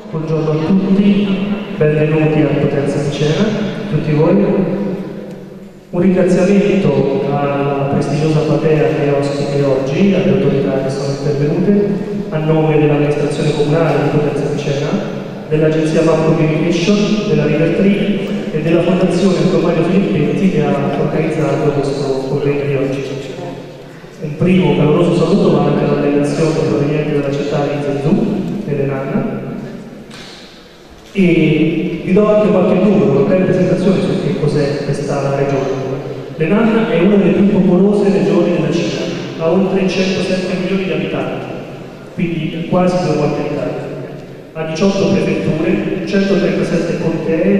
Buongiorno a tutti, benvenuti a Potenza di Cena, tutti voi. Un ringraziamento alla prestigiosa platea che ospite oggi, alle autorità che sono intervenute, a nome dell'amministrazione comunale di Potenza di Cena, dell'agenzia Map Communication, della River Tree e della fondazione Mario Filippetti che ha organizzato questo convegno di oggi. Un primo caloroso saluto va anche alla delegazione proveniente dalla città di Zenzù, nell'Enanna, e vi do anche qualche numero, una breve presentazione su che cos'è questa regione. L'Enanna è una delle più popolose regioni della Cina, ha oltre 107 milioni di abitanti, quindi quasi 2 volte l'Italia. Ha 18 prefetture, 137 contee,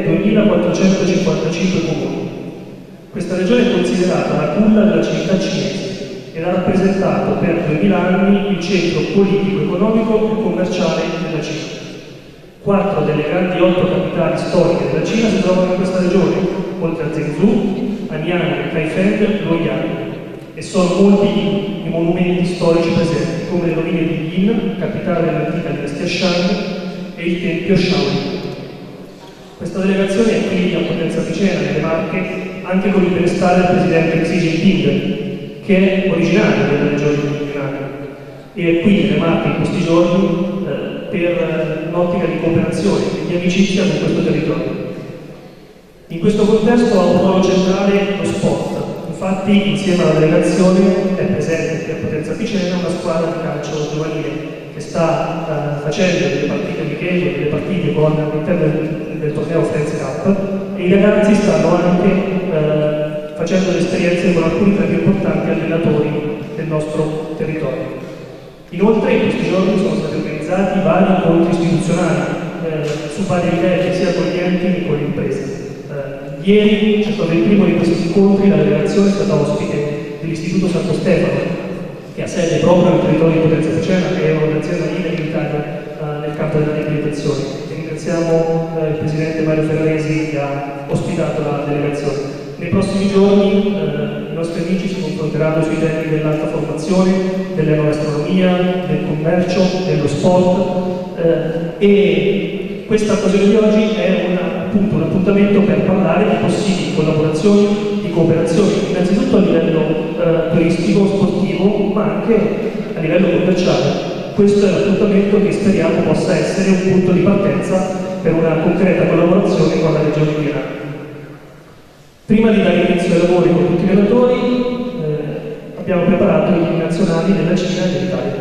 2455 comuni. Questa regione è considerata la culla della civiltà cinese ed ha rappresentato per 2000 anni il centro politico, economico e commerciale della Cina. 4 delle grandi 8 capitali storiche della Cina si trovano in questa regione, oltre a Zhengzhou, Anyang, Kaifeng e Luoyang, e sono molti i monumenti storici presenti, come le rovine di Yin, capitale dell'antica dinastia Shang, e il tempio Shaolin. Questa delegazione è qui a Potenza di Cena, nelle Marche, anche con il benestare del presidente Xi Jinping, che è originario della regione meridionale, e è qui nelle Marche in questi giorni per un'ottica di cooperazione e di amicizia con questo territorio. In questo contesto ha un ruolo centrale lo sport. Infatti, insieme alla delegazione è presente qui a Potenza Picena una squadra di calcio giovanile che sta facendo delle partite amichevoli, delle partite all'interno del torneo Friends Cup, e i ragazzi stanno anche facendo le esperienze con alcuni tra i più importanti allenatori del nostro territorio. Inoltre in questi giorni sono stati organizzati vari incontri istituzionali su vari livelli, sia con gli enti che con le imprese. Ieri c'è stato il primo di questi incontri, la delegazione è stata ospite dell'Istituto Santo Stefano, che ha sede proprio nel territorio di Potenza Picena, che è un'azienda leader in Italia nel campo della riabilitazione. E ringraziamo il Presidente Mario Ferraresi che ha ospitato la delegazione. Nei prossimi giorni i nostri amici si confronteranno sui temi dell'alta formazione, dell'enogastronomia, del commercio, dello sport e questa occasione di oggi è appunto un appuntamento per parlare di possibili collaborazioni, di cooperazione, innanzitutto a livello turistico, sportivo, ma anche a livello commerciale. Questo è l'appuntamento che speriamo possa essere un punto di partenza per una concreta collaborazione con la Regione di Enanna. Prima di dare inizio ai lavori con tutti i relatori, abbiamo preparato i film nazionali della Cina e dell'Italia.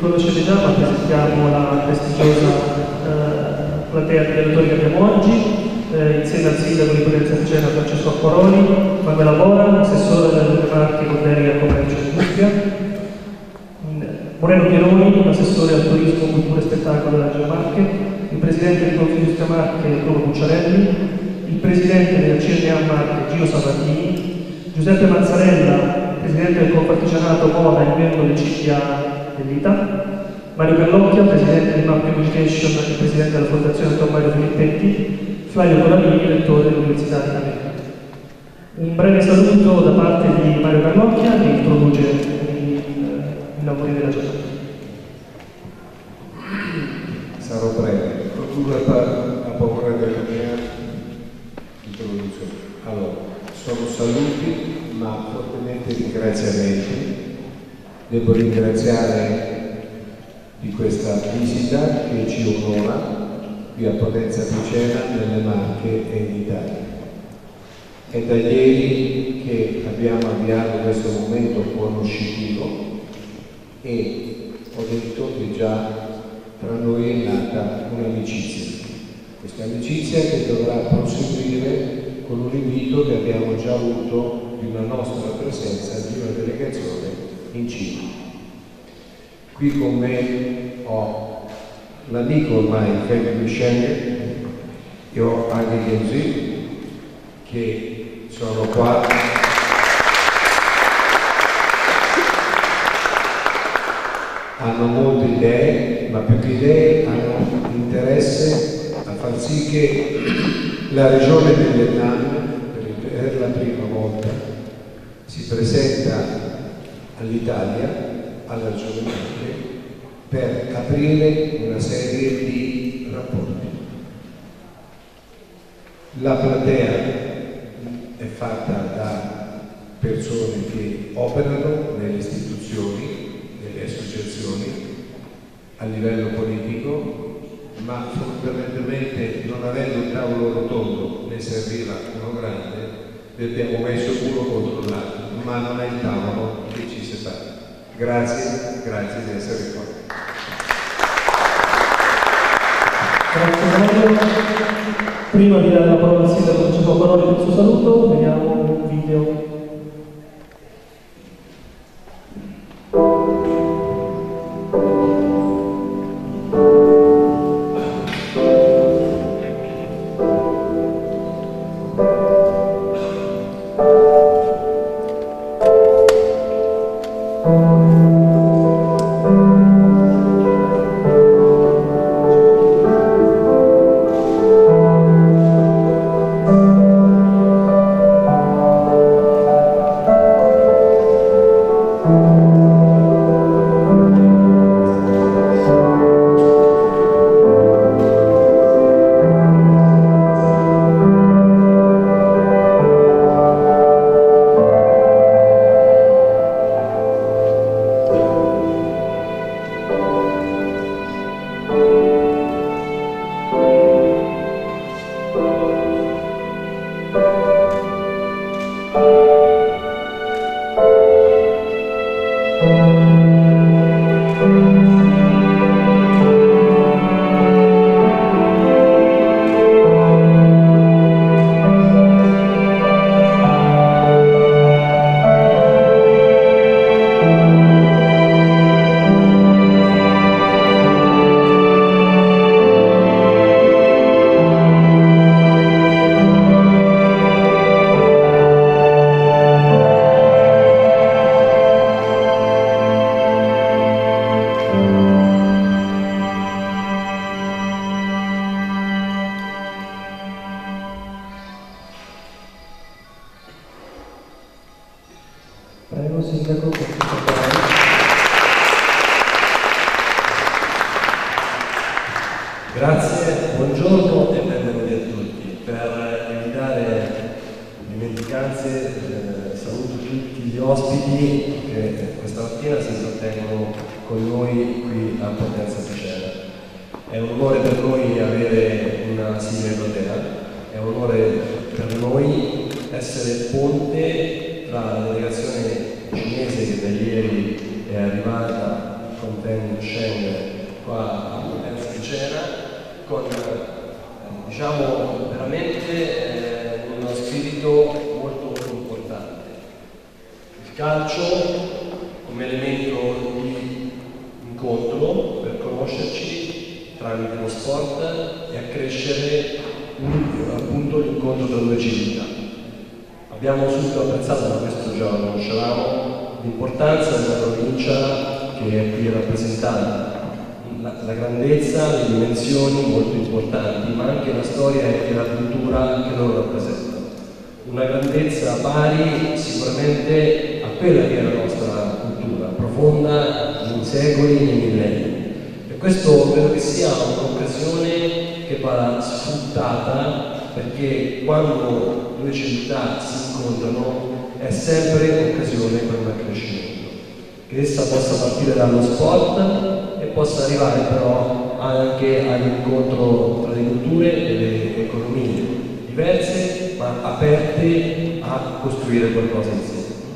conoscete già, ma presentiamo la prestigiosa platea di relatori che abbiamo oggi, insieme al sindaco di Potenza Ticena Francesco Acquaroli, Manuela Bora, assessore delle Marche con delega commercio e industria, Moreno Pieroni, assessore al turismo, cultura e spettacolo della Reggio Marche, il presidente di Confindustria Marche Bruno Cucciarelli, il presidente del CNA Marche Gio Sabatini, Giuseppe Mazzarella, presidente del Confartigianato Moda e membro del CTA dell'ITA, Mario Callocchia, presidente di Map Communication e presidente della Fondazione Tommaso Filippetti, Flavio Colavini, rettore dell'Università di America. Un breve saluto da parte di Mario Callocchia che introduce i lavori della giornata. Sarò breve, procuro a paura della mia introduzione. Allora, sono saluti ma fortemente ringraziamenti. Devo ringraziare di questa visita che ci onora qui a Potenza Ticena, nelle Marche e in Italia. È da ieri che abbiamo avviato questo momento conoscitivo e ho detto che già tra noi è nata un'amicizia. Questa amicizia che dovrà proseguire con un invito che abbiamo già avuto di una nostra presenza, di una delegazione in Cina. Qui con me ho l'amico ormai Fabio Schengen e ho anche Genzi che sono qua. Hanno molte idee, ma più che idee hanno interesse a far sì che la regione del Vietnam per la prima volta si presenta all'Italia, alla regione Marche, per aprire una serie di rapporti. La platea è fatta da persone che operano nelle istituzioni, nelle associazioni, a livello politico, ma fondamentalmente non avendo un tavolo rotondo ne serviva uno grande, li abbiamo messo uno contro l'altro, ma non è il tavolo che ci separa. Grazie di essere qua. Grazie Mario. Prima di dare la parola al sindaco Francesco Acquaroli per il suo saluto, vediamo un video. Prego, sindaco. Grazie, buongiorno e benvenuti a tutti. Per evitare dimenticanze saluto tutti gli ospiti che questa mattina si intrattengono con noi qui a Potenza Ticena. È un onore per noi avere una simile platea, è un onore per noi essere ponte tra la delegazione cinese che da ieri è arrivata Fontaine Schengen qua a Potenza di Cena, con diciamo veramente uno spirito molto importante. Il calcio come elemento di incontro per conoscerci tramite lo sport e accrescere appunto l'incontro tra due civiltà. Abbiamo subito apprezzato, ma questo già lo conoscevamo, l'importanza della provincia che è qui rappresentata, la grandezza, le dimensioni molto importanti, ma anche la storia e la cultura che loro rappresentano. Una grandezza pari sicuramente a quella che è la nostra cultura, profonda nei secoli e nei millenni. E questo credo che sia un'occasione che va sfruttata, perché quando due civiltà si incontrano è sempre un'occasione per un accrescimento. Che essa possa partire dallo sport e possa arrivare però anche all'incontro tra le culture e le economie diverse ma aperte a costruire qualcosa insieme.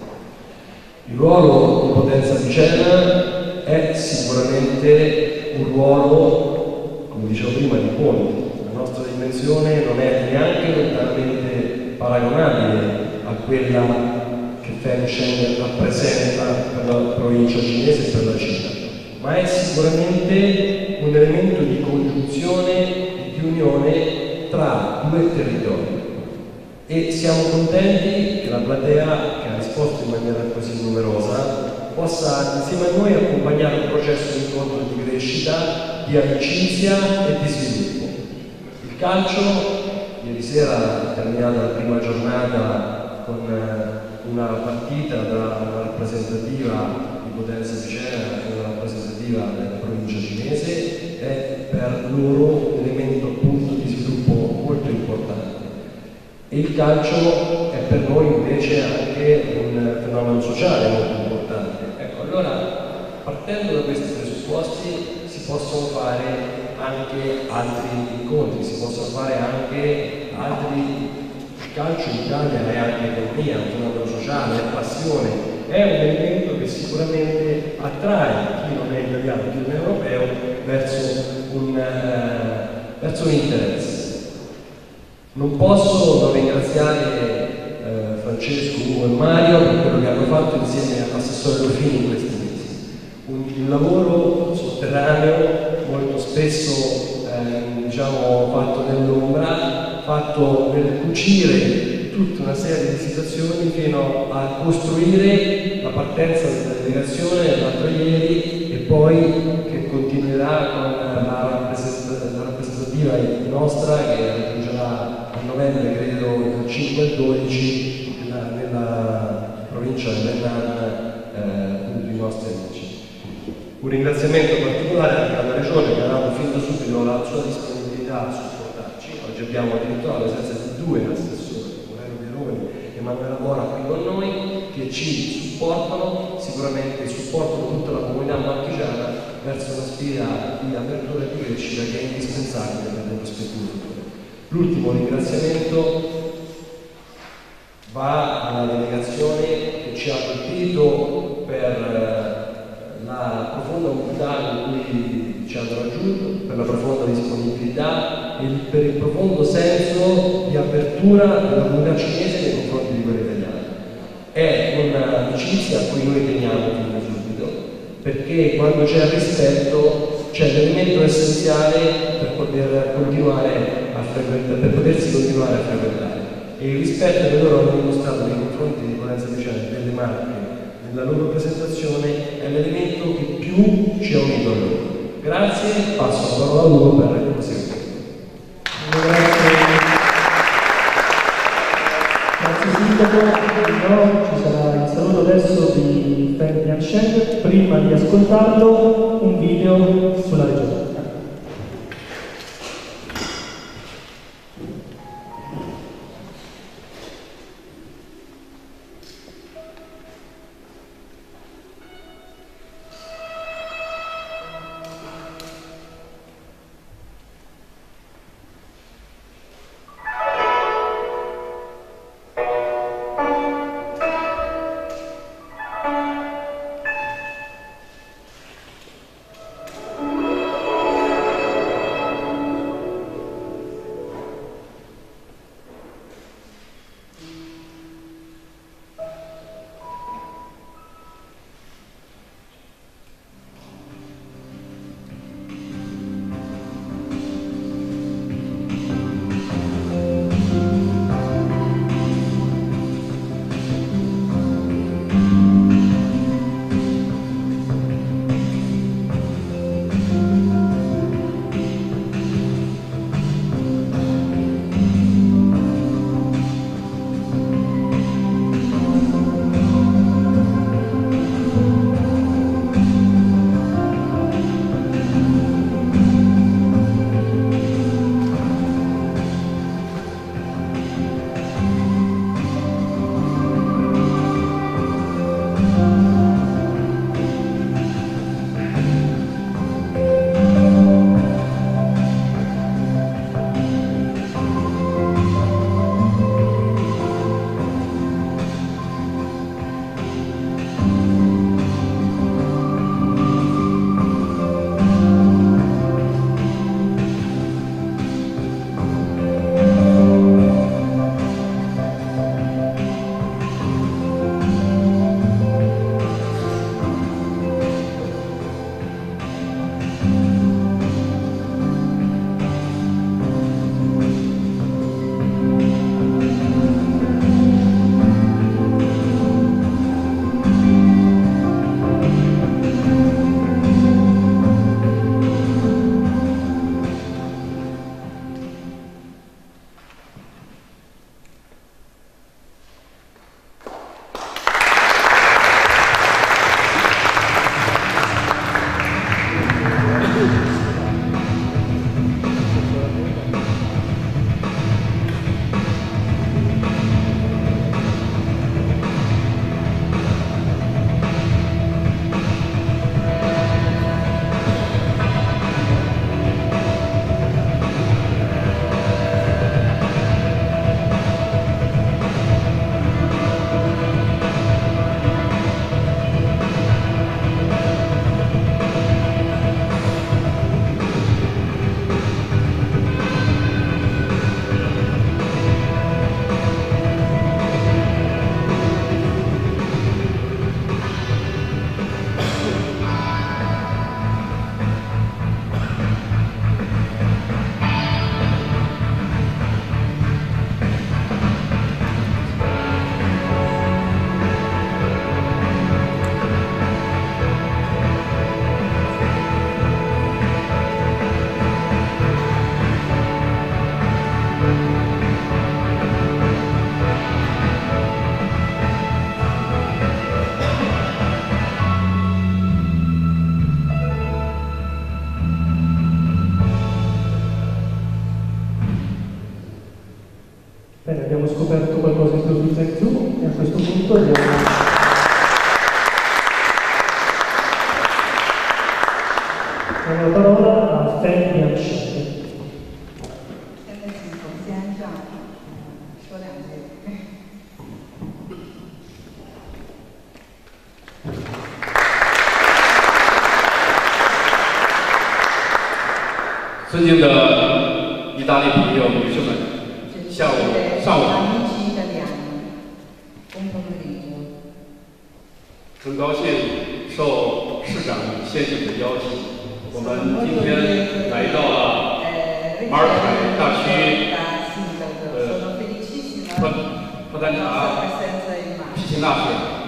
Il ruolo di Potenza di Cena è sicuramente un ruolo, come dicevo prima, di ponte. La nostra dimensione non è neanche lontanamente paragonabile a quella che Fontaine Schengen rappresenta per la provincia cinese e per la Cina, ma è sicuramente un elemento di congiunzione e di unione tra due territori. E siamo contenti che la platea, che ha risposto in maniera così numerosa, possa insieme a noi accompagnare un processo di incontro di crescita, di amicizia e di sviluppo. Il calcio, ieri sera è terminata la prima giornata con una partita tra una rappresentativa di Potenza di Cena e una rappresentativa della provincia cinese, è per loro un elemento appunto di sviluppo molto importante. E il calcio è per noi invece anche un fenomeno sociale molto importante. Ecco, allora, partendo da questi presupposti si possono fare anche altri incontri, si possono fare anche altri. Il calcio in Italia è anche economia, un fenomeno sociale, è passione, è un elemento che sicuramente attrae chi non è italiano, chi non è europeo verso un interesse. Non posso non ringraziare Francesco, Ugo e Mario per quello che hanno fatto insieme all'assessore Rufini in questi mesi. Un lavoro sotterraneo, molto spesso diciamo fatto nell'ombra, fatto per cucire tutta una serie di situazioni fino a costruire la partenza della delegazione l'altro ieri e poi che continuerà con la rappresentativa nostra che raggiungerà a novembre, credo, dal 5 al 12 nella provincia dell'Henan, appunto i nostri amici. Un ringraziamento particolare anche alla Regione che ha dato fin da subito la sua disponibilità a supportarci. Oggi abbiamo addirittura la presenza di due assessori, Valerio Pieroni e Manuela Mora qui con noi, che ci supportano, sicuramente supportano tutta la comunità marchigiana verso una sfida di apertura e di crescita che è indispensabile per le prospettive future. L'ultimo ringraziamento va alla delegazione che ci ha colpito per la profonda umiltà con cui ci hanno raggiunto, per la profonda disponibilità e per il profondo senso di apertura della comunità cinese nei confronti di quella italiana. È un'amicizia a cui noi teniamo fin da subito, perché quando c'è rispetto c'è l'elemento essenziale per poter continuare a frequentare, per potersi continuare a frequentare. E il rispetto che loro hanno dimostrato nei confronti di Potenza di Cena, delle Marche, la loro presentazione è l'elemento che più ci ha unito a loro. Grazie, passo la parola a Ugo per il proseguire. Grazie Sindaco, ci sarà il saluto adesso di Fontaine Schengen. Prima di ascoltarlo un video sulla regione. 尊敬的意大利朋友、女士们，上午 amici italiani, buon pomeriggio. 很高兴受市长先生的邀请，我们今天来到了马尔凯大区帕丹查皮奇纳县。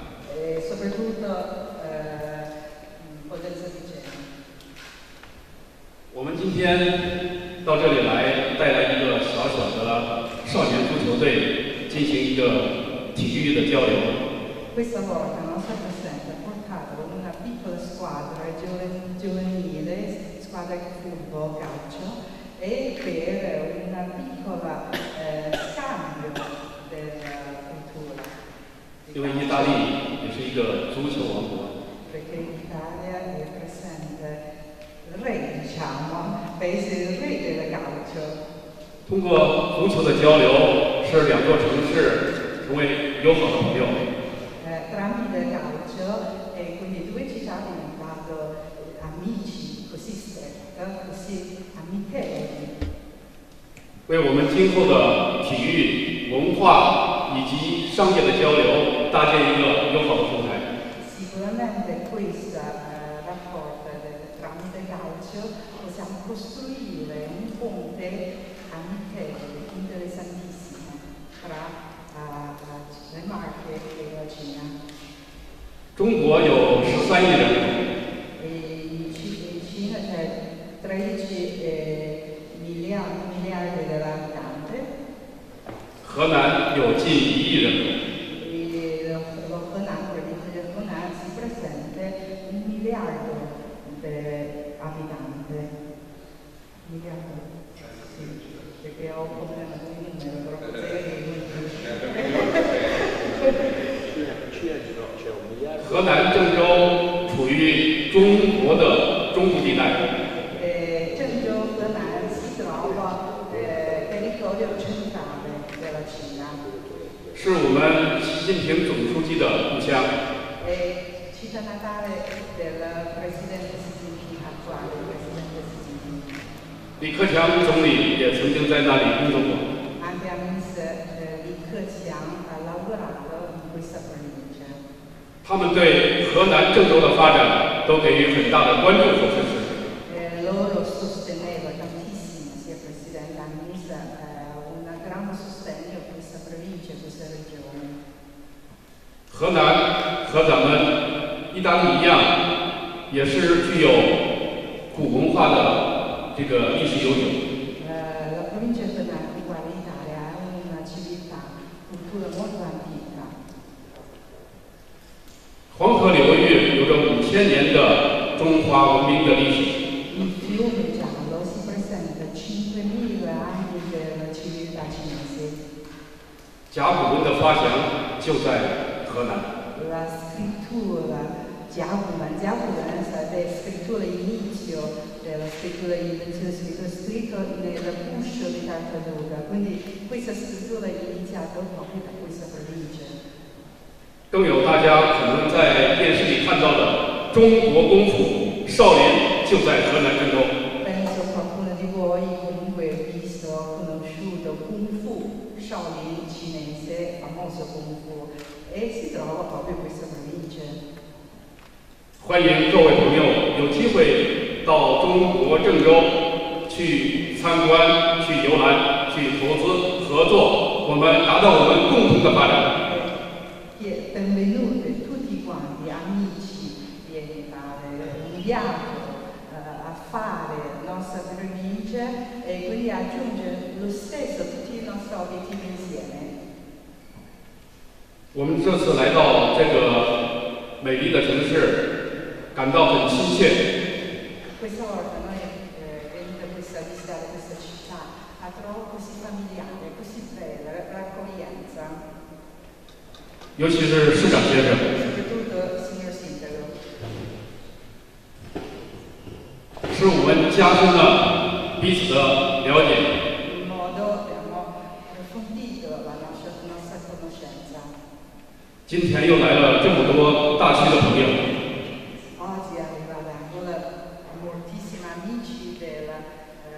我们今天到这里来，带来一个小小的少年足球队，进行一个体育的交流。 Questa volta la nostra presenza ha portato una piccola squadra giovanile, squadra di football, calcio, e per una piccola scambio della cultura. 因为意大利也是一个足球王国。 Perché l'Italia è presente il re, diciamo, paese il re del calcio. 通过足球的交流，使两座城市成为友好的朋友。 Tramite il calcio e quindi due città diventano amici così stretti, così amichevoli. 为我们今后的体育、文化以及商业的交流搭建一个友好的平台。 Sicuramente questo rapporto tramite il calcio possiamo costruire un ponte amichevole, interessantissimo tra le Marche e la Cina. 中国有13亿人口。 In Cina c'è 13 miliardi di abitanti. 河南有近1亿人口。 si presente 1 miliardo di abitanti. Miliardo? Sì, perché ho un problema con il numero, però potete 河南郑州处于中国的中部地带。 Zhengzhou, Henan si trova territorio centrale della Cina. 是我们习近平总书记的故乡。 Città natale del presidente Xi Jinping, attuale presidente Xi Jinping. 李克强总理也曾经在那里工作过。 Anche Ministro Li Keqiang ha lavorato in questa provincia. 他们对河南郑州的发展都给予很大的关注和支持。 Loro sosteneva tantissimo, sia Presidente che Ministro, un grande sostegno a questa provincia, a questa regione. 河南和咱们意大利一样，也是具有古文化的这个历史悠久。 La provincia di Henan, uguale all'Italia, ha una civiltà, cultura molto antica. 黄河流域有着5000年的中华文明的历史。 Il fiume Giallo si presenta 5.000 anni della civiltà cinese. 甲骨文的发祥就在河南。 La scrittura Giacomo sarebbe scrittura inizio della scrittura scritto nel guscio di Tartaruga, quindi questa scrittura è iniziata proprio da questa provincia. 更有大家可能在电视里看到的中国功夫少林就在河南郑州。 Penso qualcuno di voi comunque visto, conosciuto Kung Fu, Shaolin cinese, famoso Kung Fu, e si trova proprio in questa provincia. 欢迎各位朋友有机会到中国郑州去参观、去游览、去投资合作，我们达到我们共同的发展。 Benvenuti tutti quanti, amici, vieni a fare un viaggio, a fare la nostra provincia e quindi aggiungere lo stesso tutti i nostri obiettivi insieme. 我们这次来到这个美丽的城市，感到很亲切。 Questa volta noi venuti a visitare questa città, la trovo così familiare, così bella, l'accoglienza. 尤其是市长先生， Soprattutto il signor Sindaco. 使我们加深了彼此的了解。 In modo abbiamo approfondito la nostra conoscenza. 今天又来了这么多大区的朋友， Oggi arriva da Angola moltissimi amici del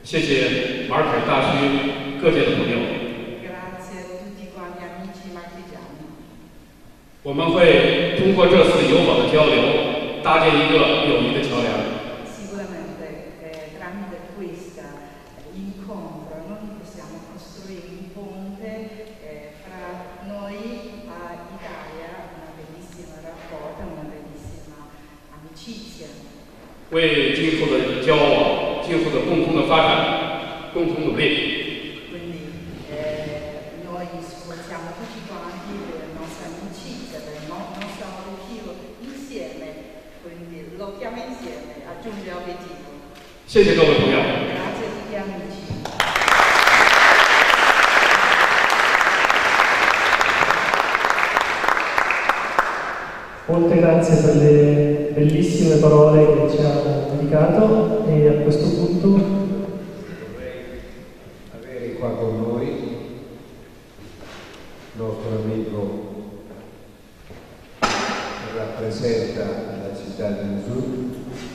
谢谢马尔凯大区各界的朋友。 Grazie a tutti quanti amici marchigiani. 我们会通过这次友好的交流，搭建一个友谊的桥梁。 Sicuramente tramite questo incontro noi possiamo costruire un ponte fra noi a Italia, una bellissima rapporto, una bellissima amicizia. 为今后的交往、今后的共同的发展共同努力。 Quindi noi sforziamo tutti quanti per la nostra amicizia, per il nostro obiettivo insieme, quindi lottiamo insieme a giungere all'obiettivo. 谢谢各位朋友。 Grazie a tutti amici. Molte grazie per le bellissime parole che ci ha dedicato e a questo punto vorrei avere qua con noi il nostro amico che rappresenta la città di Uzur.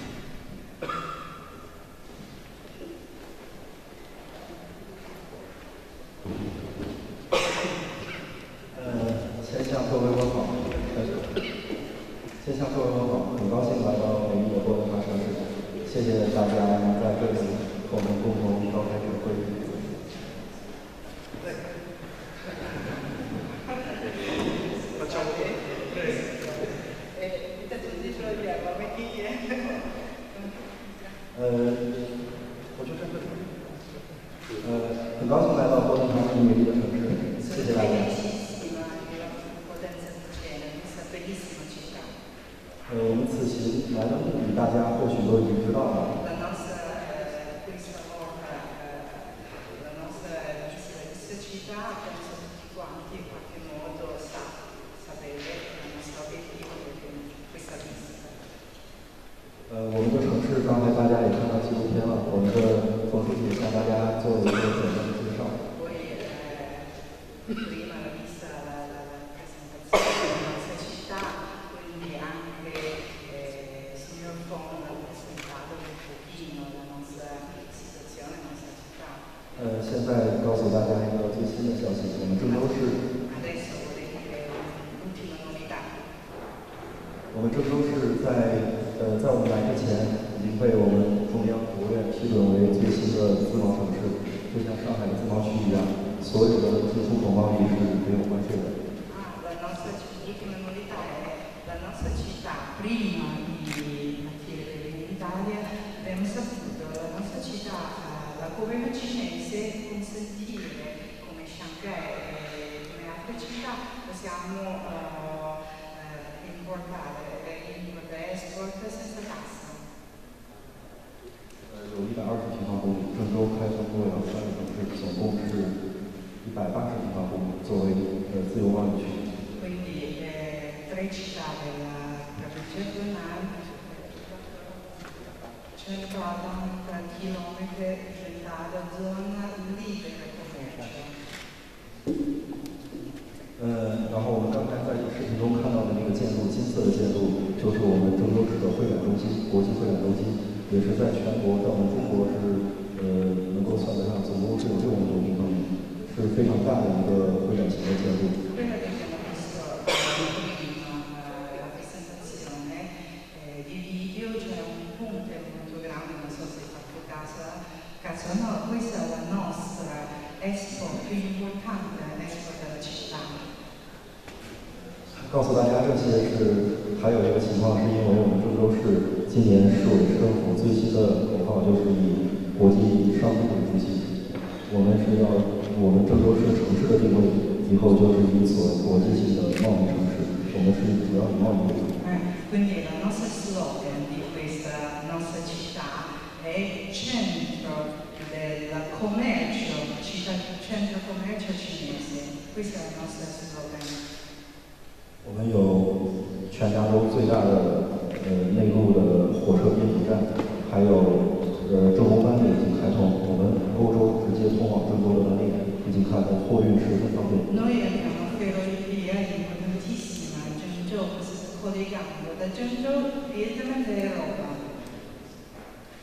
Quindi la nostra slogan di questa nostra città è centro del commercio, centro commercio cinese. Questa è la nostra slogan. 我们有全加州最大的内陆的火车边途站，还有郑州班已经开通，我们欧洲直接通往郑州的班列已经开通，货运十分方便。 Noi abbiamo ferrovia importantissima a Zhengzhou, collegando da Zhengzhou direttamente all'Europa.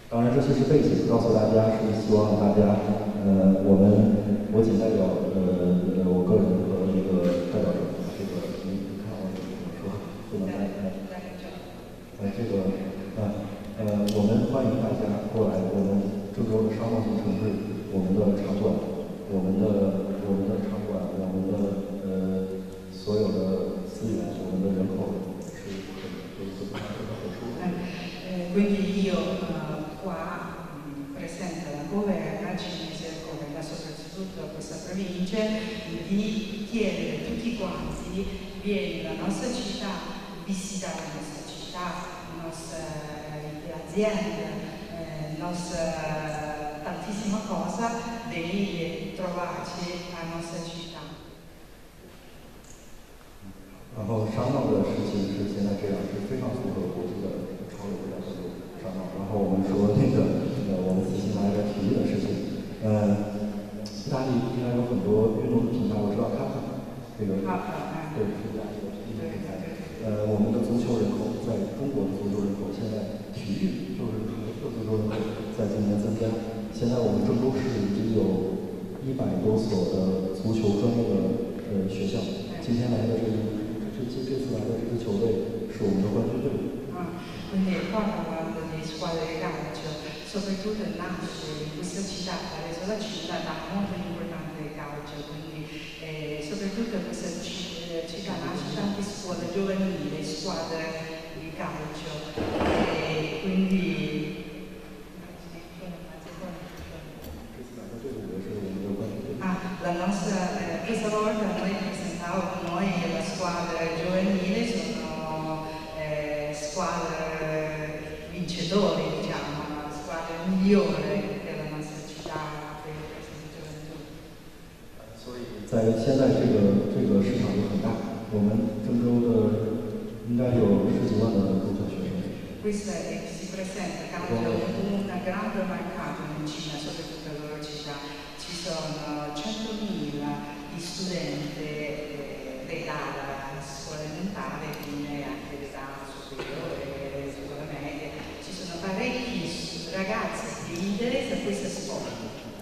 当然这些是背景，告诉大家是希望大家，我仅代表我个人和一个代表这个你看我怎么说，不能我们欢迎大家过来我们郑州的商贸型城市，我们的场馆，我们的场馆，我们的所有的资源，我们的人口是很突出的。 Quindi io qua presento la governa cinese, governa soprattutto questa provincia, di chiedere a tutti quanti vieni nella nostra città, visita la nostra città, le nostre aziende, tantissima cosa, venire trovarci alla nostra città. 然后商贸的事情是现在这样，是非常符合国际的潮流的这种商贸。然后我们说我们此行来的体育的事情，意大利应该有很多运动的品牌，我知道它这个对是意大利的体育品牌。我们的足球人口，在中国的足球人口现在体育就是足球人口在今年增加。现在我们郑州市已经有100多所的足球专业的学校。今天来的这次来的这支球队是我们的冠军队。 Quindi qua parlando di squadre di calcio, soprattutto nasce in questa città, adesso la città dà molto importante il calcio, quindi soprattutto questa città nasce tante scuole giovanili, squadre di calcio, e quindi questa volta noi presentavamo la squadra giovanile, sono squadre vincitori, diciamo, la squadra migliore della nostra città per questa gioventù. 所以在现在这个市场就很大，我们郑州的应该有10几万的入校学生。 Questa si presenta un grande mercato in Cina, soprattutto nella loro città. Ci sono 100.000 studenti dell'età scuola elementare, quindi anche l'età superiore, scuola media. Ci sono parecchi ragazzi che interessano a questa scuola.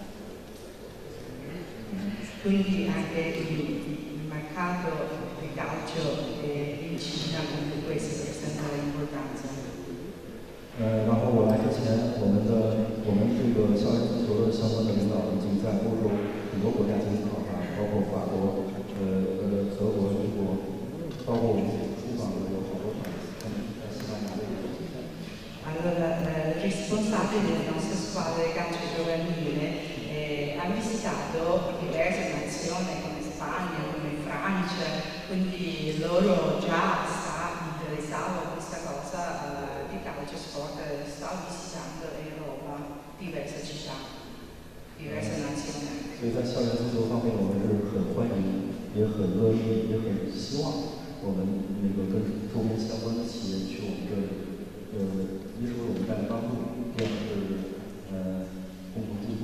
Quindi anche il mercato di calcio in Cina con questo presenta l'importanza. 然后我来之前，我们这个校园足球的相关的领导已经在欧洲很多国家进行考察，包括法国、德国、英国，包括我们出访的有好多团，他们在西班牙的。 Allora, il responsabile della nostra squadra di calcio giovanile ha visitato diverse nazioni come Spagna, come Francia, quindi loro già sta interessato a questa cosa di calcio sport, sta visitando Europa, diverse città, diverse nazioni. 所以在校园足球方面，我们是很欢迎，也很乐意，也很希望我们跟周边相关的企业去我们这里，一是为我们带来帮助，第二是共同进步。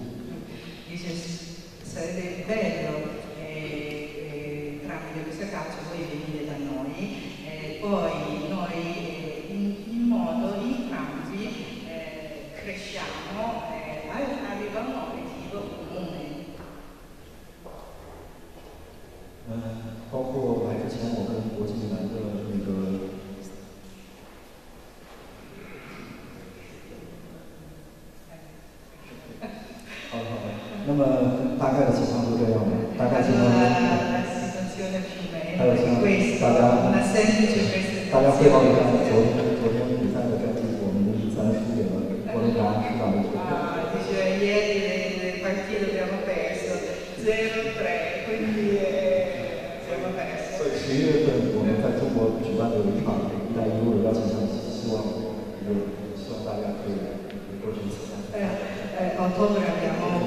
Sarebbe bello tramite questo calcio voi venite da noi, poi noi in modo entrambi cresciamo, arriva a un obiettivo comune. 包括来之前，我跟国际米兰的那个。好的。那么大概的情况就这样吧。大概情况。还有像大家汇报一下昨天比赛的战绩，我们1-3输给了波兰市长的球队。 Ieri il partito abbiamo perso 0-3, quindi abbiamo perso. 所以11月份我们在中国举办的有一场意大利欧的邀请赛，希望大家可以多去参加。 Ottobre abbiamo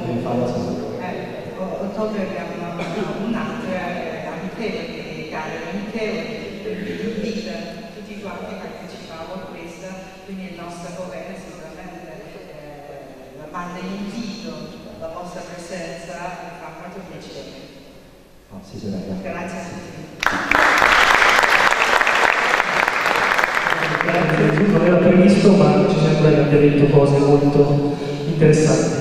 un'altra amichevole, gara amichevole, quindi invita tutti quanti a partecipare a questa, quindi il nostro governo sicuramente manda invito, la vostra presenza fa molto piacere. Grazie a tutti. Grazie, previsto, ma ci sembra che abbia detto cose molto interessanti.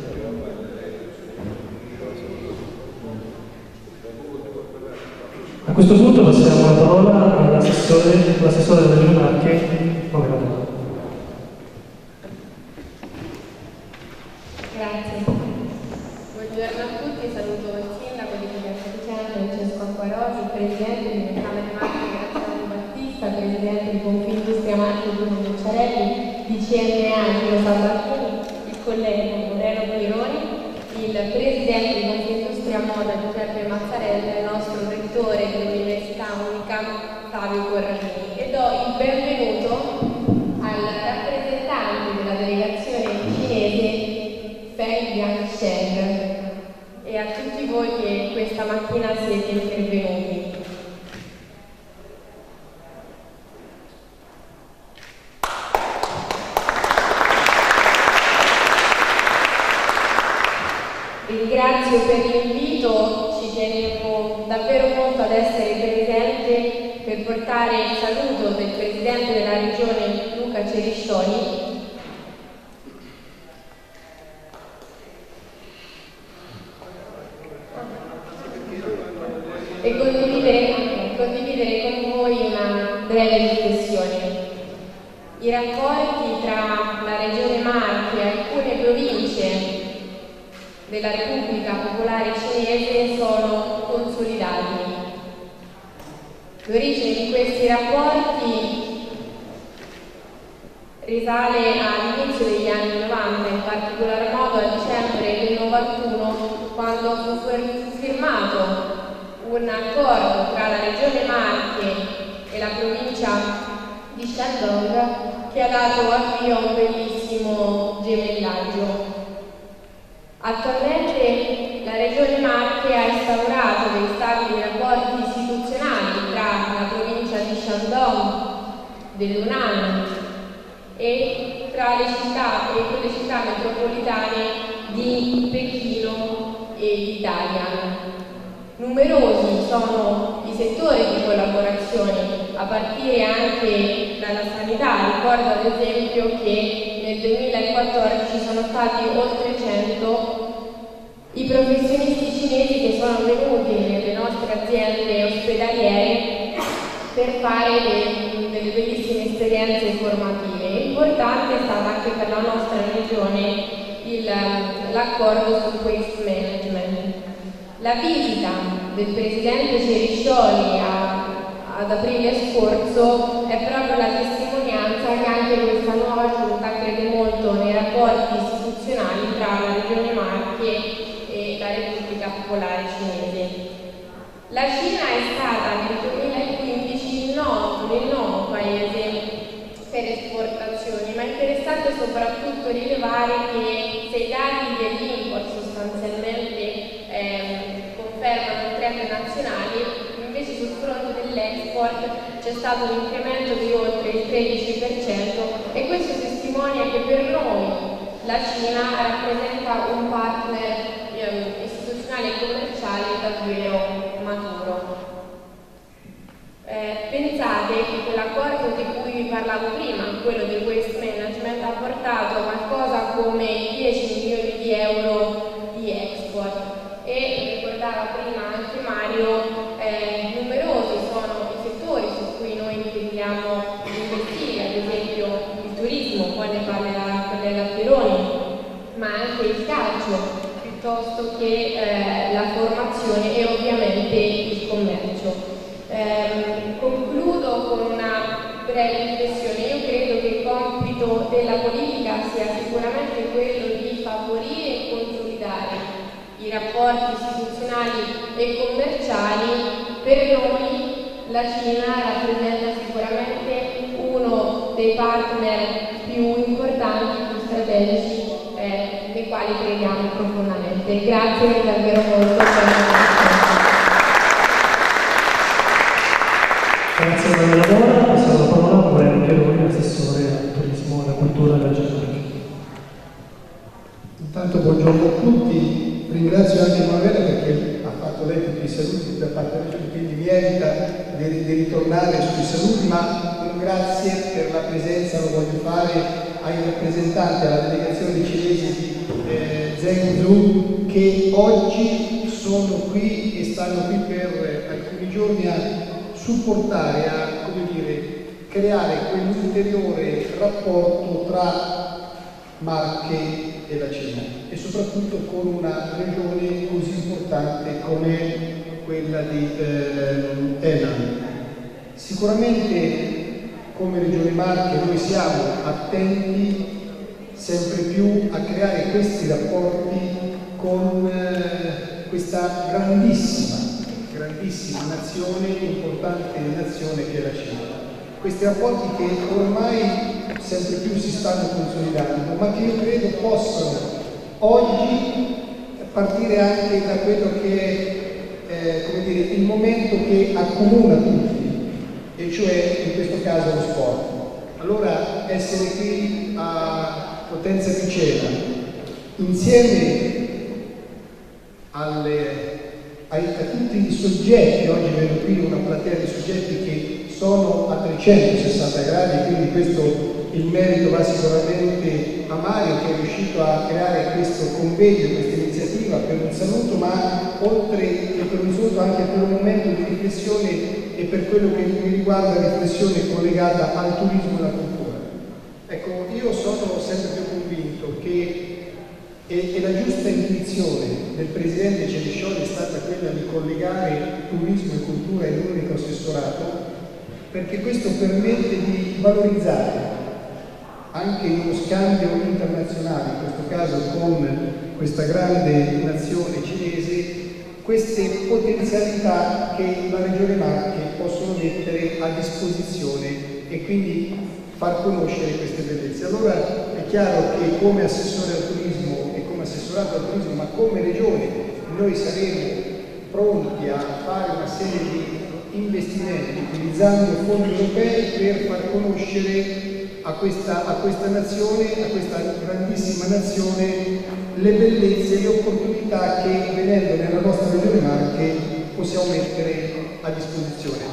A questo punto passiamo la parola all'assessore della Regione Marche, Romero. Grazie. Buongiorno a tutti, saluto il sindaco di Villafericento, Francesco Acquarosi, il presidente di Mercamere Marche, Graziano Battista, presidente di Confindustria Marche, Bruno Bucciarelli, di CNA, Gino Sabatini, il collega Moreno Pironi, il presidente di Confindustria Moda, Giuseppe Mazzarella, e il nostro rettore dell'Università Unica, Fabio Corradini. E do il benvenuto al rappresentante della delegazione cinese, Feng Yangsheng, e a tutti voi che questa mattina siete intervenuti. Ringrazio per l'invito, ci tenevo davvero molto ad essere presente per portare il saluto del Presidente della Regione Luca Ceriscioli e condividere con voi una breve riflessione. I rapporti tra la Regione Marche e alcune province della Repubblica Popolare Cinese sono consolidati. L'origine di questi rapporti risale all'inizio degli anni 90, in particolar modo a dicembre del 91, quando fu firmato un accordo tra la Regione Marche e la provincia di Shandong che ha dato avvio a un bellissimo gemellaggio. Attualmente la Regione Marche ha instaurato dei stabili rapporti istituzionali tra la provincia di Shandong, dell'Hunan e tra le città e quelle città metropolitane di Pechino e di Dalian. Numerosi sono i settori di collaborazione, a partire anche dalla sanità. Ricordo ad esempio che nel 2014 sono stati oltre 100 i professionisti cinesi che sono venuti nelle nostre aziende ospedaliere per fare delle bellissime esperienze formative. Importante è stato anche per la nostra regione l'accordo sul waste management. La visita del presidente Ceriscioli ad aprile scorso è proprio la testimonianza che anche questa nuova giunta crede molto nei rapporti istituzionali tra la Regione Marche e la Repubblica Popolare Cinese. La Cina è stata nel 2015 il nono paese per esportazioni, ma è interessante soprattutto rilevare che se i dati dell'import sostanzialmente confermano i trend nazionali, invece sul fronte dell'export c'è stato un incremento di oltre il 13% e questo testimonia che per noi la Cina rappresenta un partner istituzionale e commerciale davvero maturo. Pensate che quell'accordo di cui vi parlavo prima, quello del waste management, ha portato a qualcosa come 10 milioni di euro di export e ricordava prima anche Mario, numerosi sono i settori su cui noi intendiamo investire, ad esempio il turismo, poi ne parlerà il collega Pironi, ma anche il calcio, piuttosto che la formazione e ovviamente il commercio. Concludo con una breve riflessione. Io credo che il compito della politica sia sicuramente quello di favorire e consolidare i rapporti istituzionali e commerciali. Per noi la Cina rappresenta sicuramente uno dei partner più importanti, più strategici, nei quali crediamo profondamente. Grazie davvero molto per la Grazie per il lavoro, passiamo la parola a Moreno Pironi, assessore al turismo e alla cultura della Regione. Intanto buongiorno a tutti, ringrazio anche Emanuele perché ha fatto lei tutti i saluti da parte della Regione, quindi mi evita di ritornare sui saluti, ma grazie per la presenza, lo voglio fare ai rappresentanti, alla delegazione cinese di Zhengzhou, che oggi sono qui e stanno qui per alcuni giorni a supportare, a, come dire, creare quell'ulteriore rapporto tra Marche e la Cina, e soprattutto con una regione così importante come quella di Henan. Sicuramente come Regione Marche noi siamo attenti sempre più a creare questi rapporti con questa grandissima nazione, importante nazione che è la Cina. Questi rapporti che ormai sempre più si stanno consolidando, ma che io credo possano oggi partire anche da quello che è come dire, il momento che accomuna tutti, e cioè in questo caso lo sport. Allora essere qui a Potenza Picena insieme a tutti i soggetti, oggi vedo qui una platea di soggetti che sono a 360 gradi, quindi questo il merito va sicuramente a Mario che è riuscito a creare questo convegno, questa iniziativa per un saluto, ma oltre che per un saluto anche per un momento di riflessione e per quello che mi riguarda riflessione collegata al turismo e alla cultura. Ecco, io sono sempre più convinto che e la giusta intuizione del Presidente Ceriscioli è stata quella di collegare turismo e cultura in un unico assessorato, perché questo permette di valorizzare anche in uno scambio internazionale, in questo caso con questa grande nazione cinese, queste potenzialità che la Regione Marche possono mettere a disposizione e quindi far conoscere queste bellezze. Allora è chiaro che come assessore al turismo e come assessorato al turismo, ma come Regione, noi saremo pronti a fare una serie di investimenti utilizzando fondi europei per far conoscere a questa nazione, a questa grandissima nazione, le bellezze e le opportunità che venendo nella nostra Regione Marche possiamo mettere a disposizione.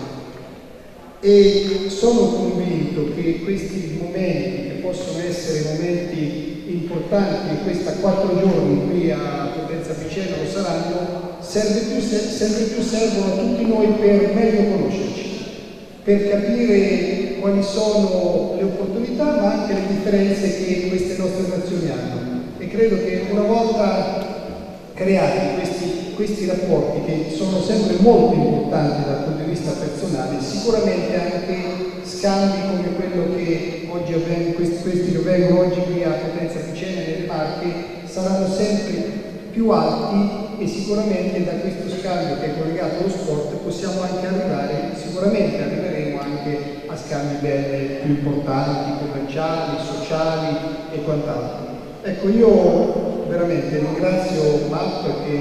E sono convinto che questi momenti, che possono essere momenti importanti, in questi 4 giorni qui a Potenza Picena lo saranno, sempre più servono a tutti noi per meglio conoscerci, per capire quali sono le opportunità ma anche le differenze che queste nostre nazioni hanno. E credo che una volta creati questi rapporti, che sono sempre molto importanti dal punto di vista personale, sicuramente anche scambi come quello che oggi avvengono, questi che avvengono oggi qui a Potenza Picena e nelle Marche, saranno sempre più alti, e sicuramente da questo scambio che è collegato allo sport possiamo anche sicuramente arriveremo anche a scambi ben più importanti, commerciali, sociali e quant'altro. Ecco, io veramente ringrazio MAP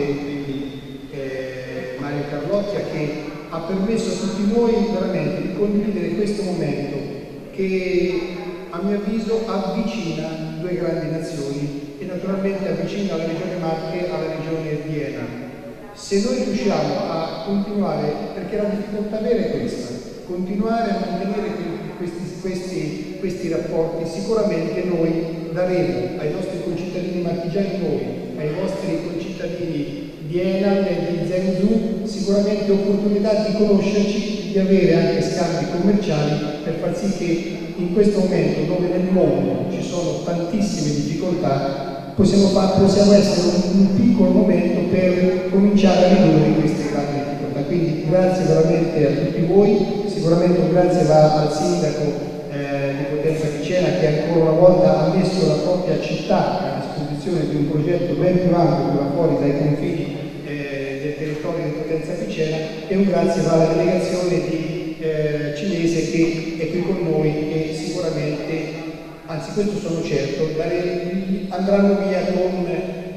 e Mario Carlocchia che ha permesso a tutti noi veramente di condividere questo momento che a mio avviso avvicina due grandi nazioni e naturalmente avvicina la Regione Marche alla Regione di Henan. Se noi riusciamo a continuare, perché la difficoltà vera è questa, continuare a mantenere questi rapporti, sicuramente noi daremo ai nostri concittadini marchigiani, ai vostri concittadini di Henan e di Zhengzhou, sicuramente opportunità di conoscerci, di avere anche scambi commerciali per far sì che in questo momento dove nel mondo ci sono tantissime difficoltà possiamo essere un piccolo momento per cominciare a ridurre queste grandi difficoltà. Quindi grazie veramente a tutti voi, sicuramente un grazie va al sindaco di Potenza Picena che ancora una volta ha messo la propria città a disposizione di un progetto ben più ampio che va fuori dai confini del territorio di Potenza Picena, e un grazie va alla delegazione cinese che è qui con noi e sicuramente, anzi questo sono certo, andranno via con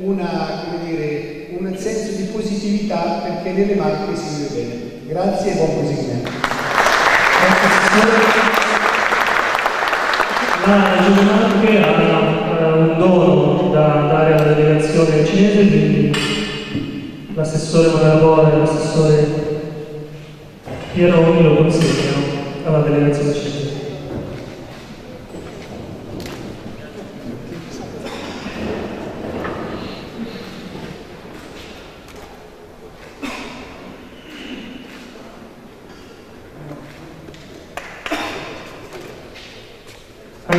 un senso di positività, perché nelle Marche si vive bene. Grazie e buon proseguimento. La Regione Marche ha un dono da dare alla delegazione cinese, quindi l'assessore Monarvore e l'assessore Pieroni lo consegnano alla delegazione cinese.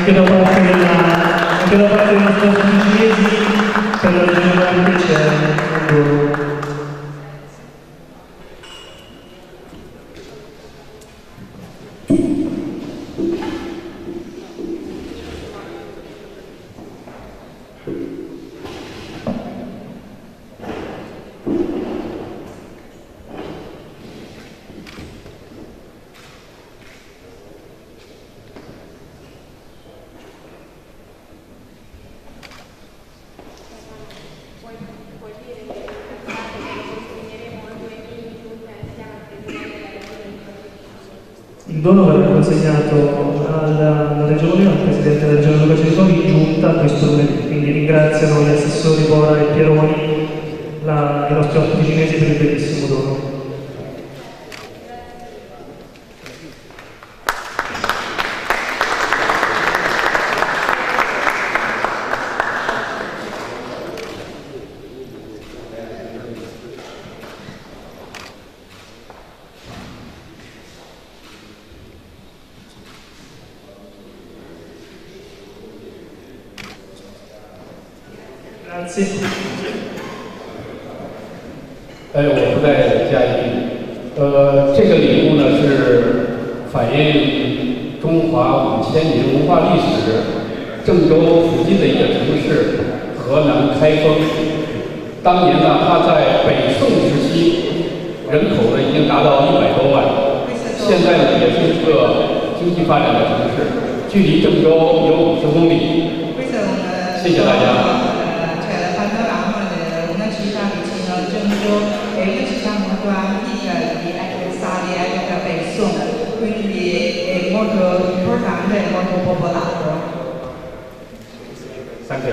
anche da parte dei nostri cinesi per la regione Marche c'è un dono. Il dono verrà consegnato alla Regione, al Presidente della Regione Luca Cerisoli, in giunta questo lunedì, quindi ringraziano gli assessori Bora e Pieroni, i nostri ospiti cinesi per il bellissimo dono. Grazie. 我不再加一句，这个礼物呢是反映中华5000年文化历史，郑州附近的一个城市河南开封。当年呢，它在北宋时期人口呢已经达到100多万，现在呢也是一个经济发展的城市，距离郑州有50公里。谢谢大家。 e noi ci siamo molto anche di avversari epoca persona, quindi è molto importante e molto popolato. Thank you.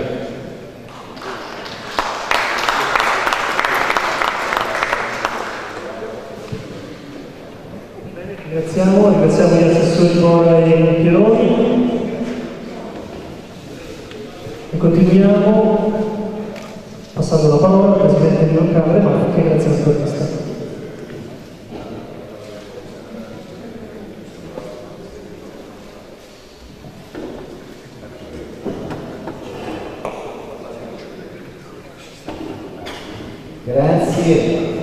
Ringraziamo gli assessori Bora e Pieroni e continuiamo passando la parola al Presidente di Camera Marche, grazie al sportista. Grazie,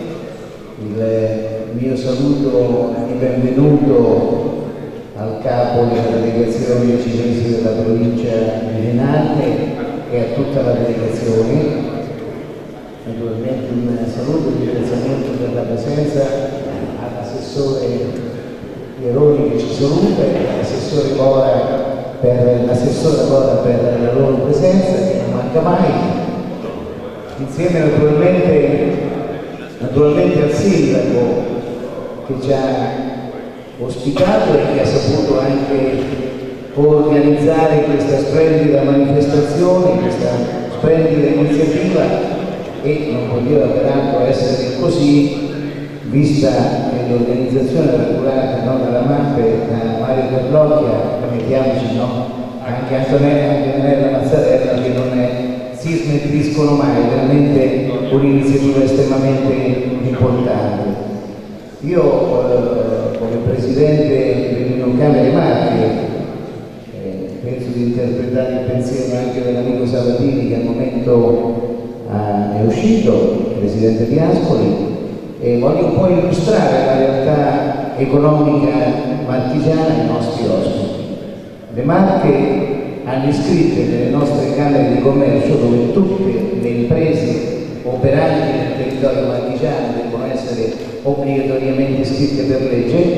il mio saluto di benvenuto al capo della delegazione cinese della provincia di Renate e a tutta la delegazione. Naturalmente un saluto e un ringraziamento per la presenza all'assessore Pieroni che ci saluta e all'assessore Bora per la loro presenza che non manca mai, insieme naturalmente al sindaco che ci ha ospitato e che ha saputo anche organizzare questa splendida manifestazione, questa splendida iniziativa. E non poteva peraltro essere così, vista che l'organizzazione era curata non dalla MAPPE, da Mario Carlocchia, mettiamoci, no? Anche Antonella Mazzarella, che non si smentiscono mai, veramente un'iniziativa estremamente importante. Io come Presidente dell'Unocamere Marche penso di interpretare il pensiero anche dell'amico Sabatini che al momento è uscito, il Presidente di Ascoli, e voglio un po' illustrare la realtà economica marchigiana ai nostri ospiti. Le Marche hanno iscritte nelle nostre camere di commercio, dove tutte le imprese operanti nel territorio marchigiano devono essere obbligatoriamente iscritte per legge,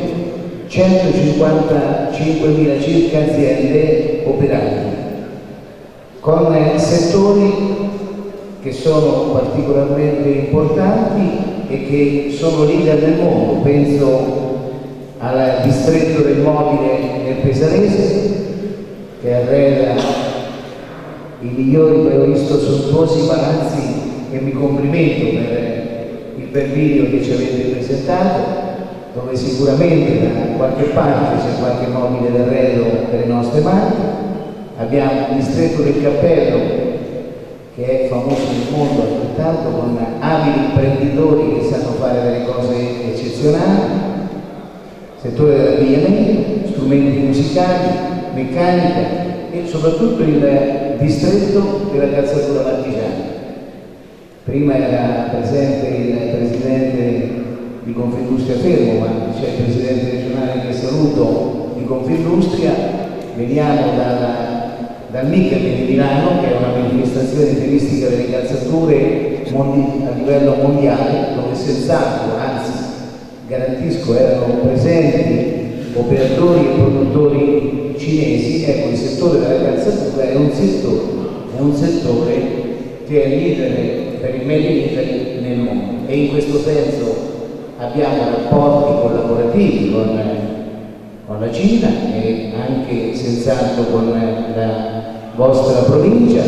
155.000 circa aziende operanti, con settori che sono particolarmente importanti e che sono leader nel mondo. Penso al distretto del mobile nel Pesarese, che arreda i migliori, poi ho visto sontuosi palazzi e mi complimento per il bel video che ci avete presentato, dove sicuramente da qualche parte c'è qualche mobile d'arredo per le nostre marche. Abbiamo il distretto del Cappello, che è famoso nel mondo altrettanto, con abili imprenditori che sanno fare delle cose eccezionali, settore dell'abbigliamento, strumenti musicali, meccanica e soprattutto il distretto della calzatura marchigiana. Prima era presente il presidente di Confindustria Fermo, ma c'è il presidente regionale che saluto di Confindustria. Veniamo dal MICAM di Milano, che è una manifestazione turistica delle calzature a livello mondiale, dove senz'altro, anzi garantisco, erano presenti operatori e produttori cinesi. Ecco, il settore della calzatura è un settore che è leader per il Made in Italy nel mondo, e in questo senso abbiamo rapporti collaborativi con la Cina e anche senz'altro con la vostra provincia,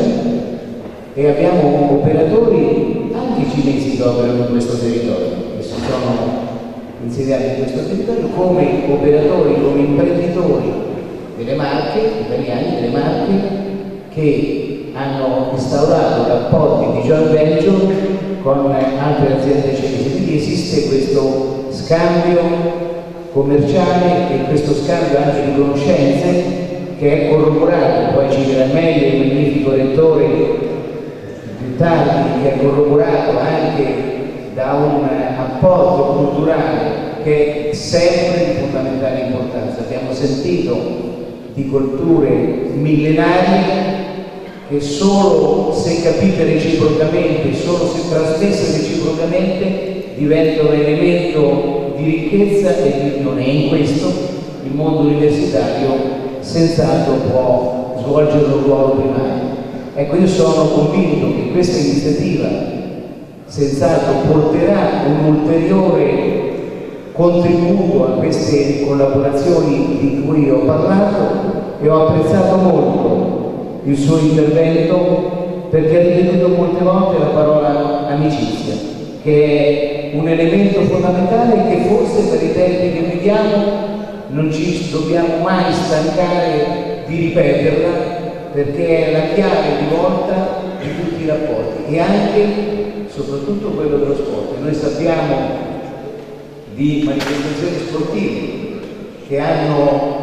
e abbiamo operatori anche cinesi che operano in questo territorio, che si sono insediati in questo territorio come operatori, come imprenditori delle marche italiane, delle marche che hanno instaurato rapporti di joint venture con altre aziende cinesi. Quindi esiste questo scambio commerciale e questo scambio anche di conoscenze che è corroborato, poi ci dirà meglio il magnifico rettore più tardi, che è corroborato anche da un apporto culturale che è sempre di fondamentale importanza. Abbiamo sentito di culture millenarie che solo se capite reciprocamente, solo se trasmesse reciprocamente, diventano elemento di ricchezza, e non è in questo il mondo universitario senz'altro può svolgere un ruolo primario. Ecco, io sono convinto che questa iniziativa senz'altro porterà un ulteriore contributo a queste collaborazioni di cui ho parlato, e ho apprezzato molto il suo intervento, perché ha ripetuto molte volte la parola amicizia, che è un elemento fondamentale e che forse per i tempi che viviamo non ci dobbiamo mai stancare di ripeterla, perché è la chiave di volta di tutti i rapporti, e anche soprattutto quello dello sport. Noi sappiamo di manifestazioni sportive che hanno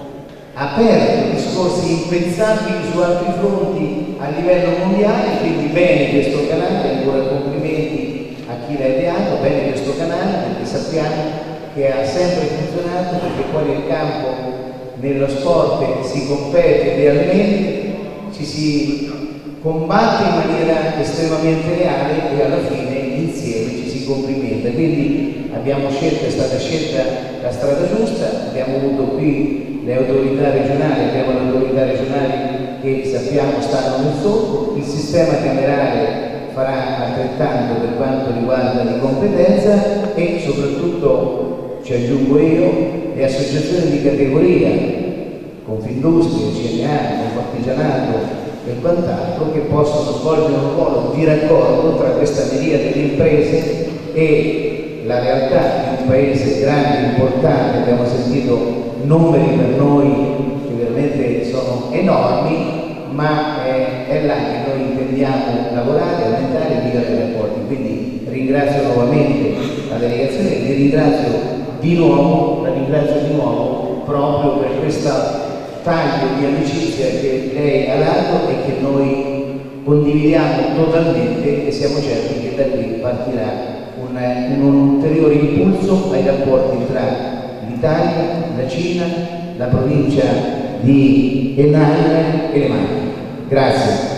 aperto discorsi impensabili su altri fronti a livello mondiale, quindi bene questo canale, ancora complimenti a chi l'ha ideato, bene questo canale, perché sappiamo che ha sempre funzionato, perché poi nel campo, nello sport si compete realmente, ci si combatte in maniera estremamente reale e alla fine insieme ci si complimenta. Quindi abbiamo scelto, è stata scelta la strada giusta, abbiamo avuto qui le autorità regionali, abbiamo le autorità regionali che sappiamo stanno nel solco, il sistema camerale farà altrettanto per quanto riguarda di competenza, e soprattutto, ci aggiungo io, le associazioni di categoria, Confindustria, CNA, Confartigianato e quant'altro, che possono svolgere un ruolo di raccordo tra questa miriade di imprese e la realtà di un paese grande, importante. Abbiamo sentito numeri per noi che veramente sono enormi, ma è là che noi intendiamo lavorare, aumentare e migliorare i rapporti. Quindi ringrazio nuovamente la delegazione e vi ringrazio di nuovo, la ringrazio di nuovo proprio per questa taglio di amicizia che lei ha dato e che noi condividiamo totalmente, e siamo certi che da qui partirà un ulteriore impulso ai rapporti tra l'Italia, la Cina, la provincia di Henan e le Marche. Grazie.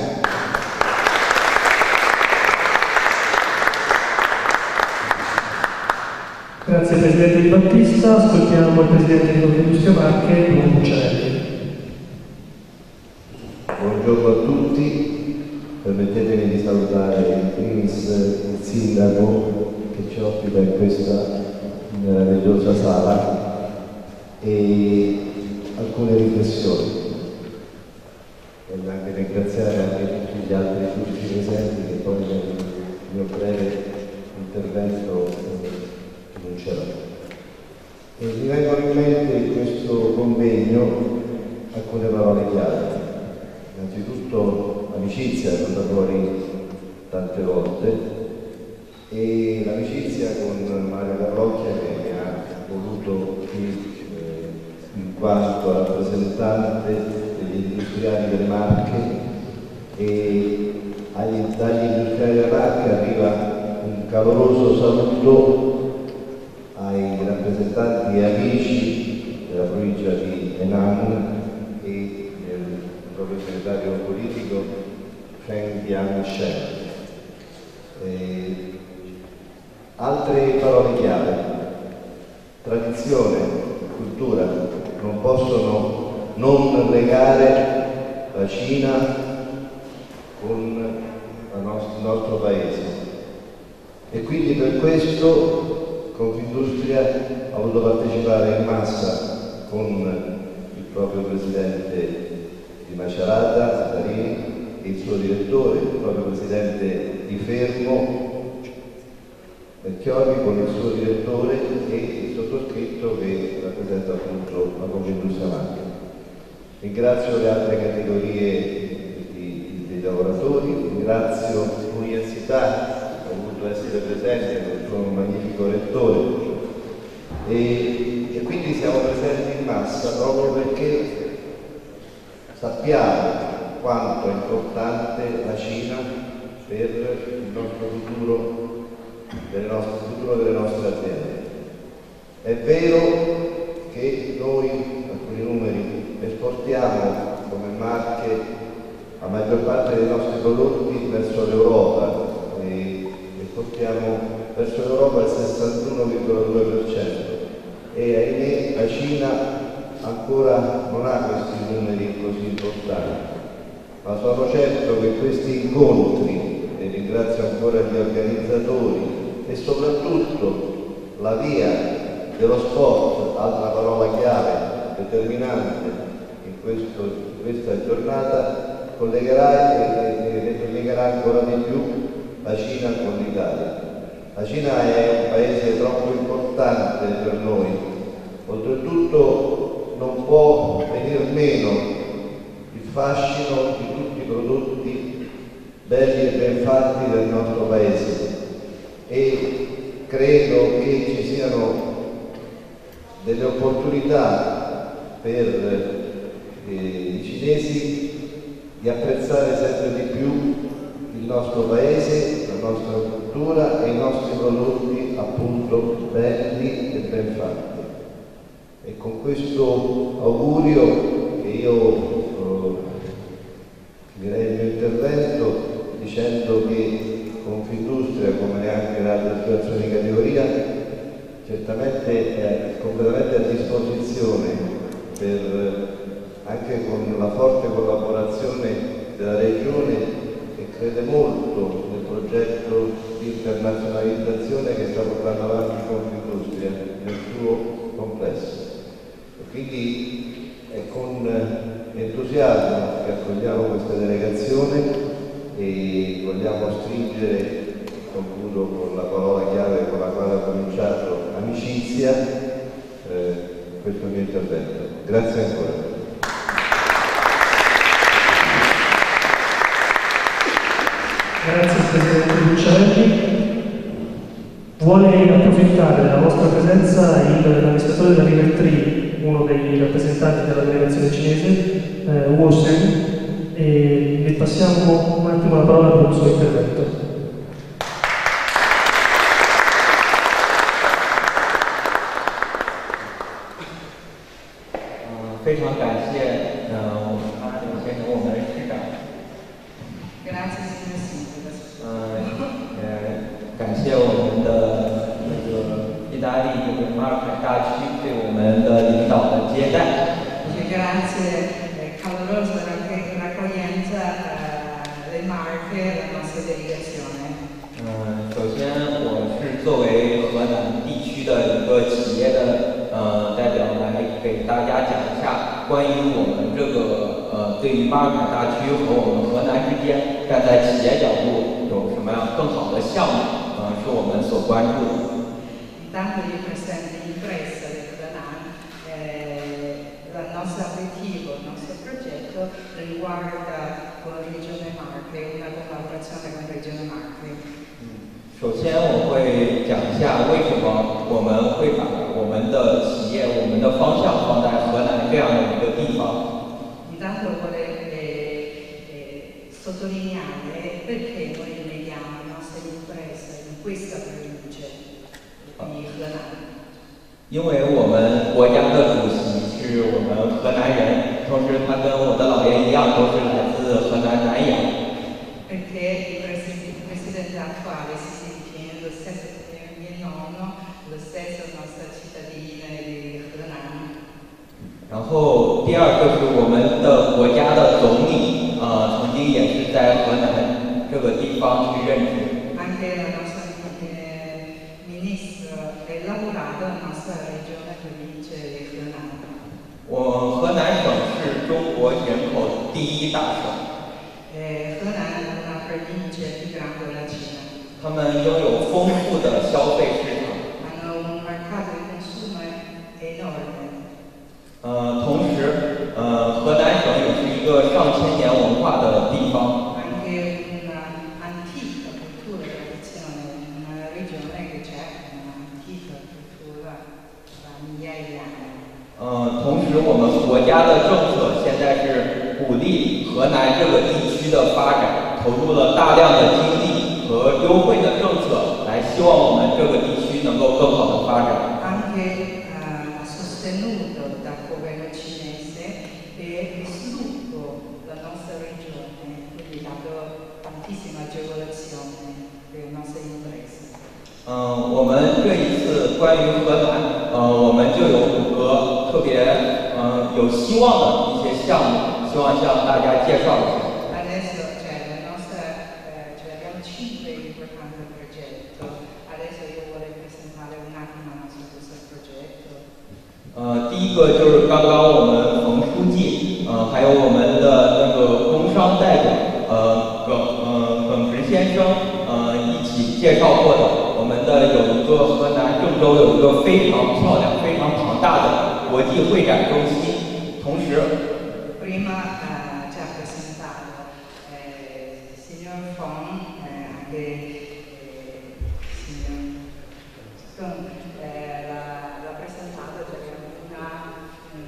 Grazie Presidente Di Battista, ascoltiamo il Presidente di Confindustria Marche, Bruno Bucciarelli. Buongiorno a tutti, permettetemi di salutare in primis il Sindaco che ci ospita in questa meravigliosa sala e alcune riflessioni. Voglio anche ringraziare anche tutti gli altri pubblici presenti che poi nel mio breve intervento comincerò. E mi vengono in mente in questo convegno alcune parole chiave. Innanzitutto l'amicizia è venuta fuori tante volte, e l'amicizia con Mario Carlocchia, che mi ha voluto qui in quanto rappresentante degli industriali delle Marche e dagli industriali delle Marche arriva un caloroso saluto ai rappresentanti e amici della provincia di Henan e del proprio segretario politico Feng Jianshen. Altre parole chiave: tradizione, cultura, non possono non legare la Cina con il nostro paese, e quindi per questo Confindustria ha voluto partecipare in massa con il proprio presidente di Macerata, Zarini, e il suo direttore, il proprio presidente di Fermo, Vecchioni, con il suo direttore e il sottoscritto che rappresenta appunto la Confindustria Marche. Ringrazio le altre categorie dei lavoratori, ringrazio l'università che ha voluto essere presente con il suo magnifico rettore e quindi siamo presenti in massa proprio perché sappiamo quanto è importante la Cina per il nostro futuro, per il futuro delle nostre aziende. È vero che noi, alcuni numeri, esportiamo come Marche la maggior parte dei nostri prodotti verso l'Europa e esportiamo verso l'Europa il 61,2% e ahimè la Cina ancora non ha questi numeri così importanti, ma sono certo che questi incontri, e ringrazio ancora gli organizzatori e soprattutto la via dello sport, altra parola chiave determinante in questa giornata, collegherà e legherà ancora di più la Cina con l'Italia. La Cina è un paese troppo importante per noi, oltretutto non può venir meno il fascino di tutti i prodotti belli e ben fatti del nostro paese e credo che ci siano delle opportunità per i cinesi di apprezzare sempre di più il nostro paese, la nostra cultura e i nostri prodotti appunto belli e ben fatti. E con questo augurio che io finirei il mio intervento dicendo che Confindustria, come anche le altre associazioni di categoria, certamente è completamente a disposizione anche con la forte collaborazione della Regione che crede molto nel progetto di internazionalizzazione che sta portando avanti Confindustria nel suo complesso. E quindi è con entusiasmo che accogliamo questa delegazione e vogliamo stringere, concludo con la parola chiave con la quale ha cominciato, amicizia, questo mio intervento. Grazie ancora. Grazie Presidente Luciarelli. Vuole approfittare della vostra presenza l'amministratore della River Tree, uno dei rappresentanti della delegazione cinese, Wu Shen, e le passiamo un attimo la parola per il suo intervento. 非常感谢我们马领先生，我们的市长。感谢我们的意大利这个马尔海大区对我们的领导的接待。 Grazie calorosa l'accoglienza dei Marche alla nostra delegazione. 首先我是作为河南地区的一个企业的代表来给大家讲一下关于我们这个对于马尔海大区和我们河南之间站在企业角度有什么样更好的项目是我们所关注的。 Intanto io presento l'impresa del Henan, il nostro obiettivo, il nostro progetto riguarda con la Regione Marche, una collaborazione con la Regione Marche. 首先我会讲一下为什么我们会把我们的企业、我们的方向放在河南这样的一个地方。 Intanto soltanto vuole sottolineare perché noi vediamo la nostra impresa in questa provincia di Henan. 因为我们国家的主席是我们河南人，同时他跟我的姥爷一样，都是来自河南南阳。 Perché il presidente attuale si ritiene lo stesso mio nonno, lo stesso nostra cittadina di Henan. 然后第二就是我们的国家的总理，曾经也是在河南这个地方去任职。 Anche la nostra ministro è lavorato nella nostra regione provincia di Henan. 我河南省是中国人口第一大省。 Henan è una provincia più grande della Cina. 他们拥有丰富的消费市场。 Hanno un mercato di consumo enorme. 同时，河南省也是一个上千年文化的地方。 Anche un'antica cultura e tradizione, una regione che c'è un'antica cultura da migliaia di anni. 同时，我们国家的政策现在是鼓励河南这个地区的发展，投入了大量的精力和优惠的政策，来希望我们这个地区能够更好的发展。 Anche sostenuto dal governo cinese per il sviluppo della nostra regione, quindi dato tantissima agevolazione per le nostre imprese. 我们这一次关于河南，我们就有5个特别有希望的一些项目，希望向大家介绍一下。 Adesso abbiamo 5 importanti progetti. Adesso io vorrei presentare un attimo questo progetto. 第一个就是刚刚我们冯书记，还有我们的那个工商代表，耿直先生，一起介绍过的。我们的有一个河南郑州有一个非常漂亮、非常庞大的国际会展中心，同时。 Prima ci ha presentato il signor Fong, anche il signor Fong l'ha presentato perché una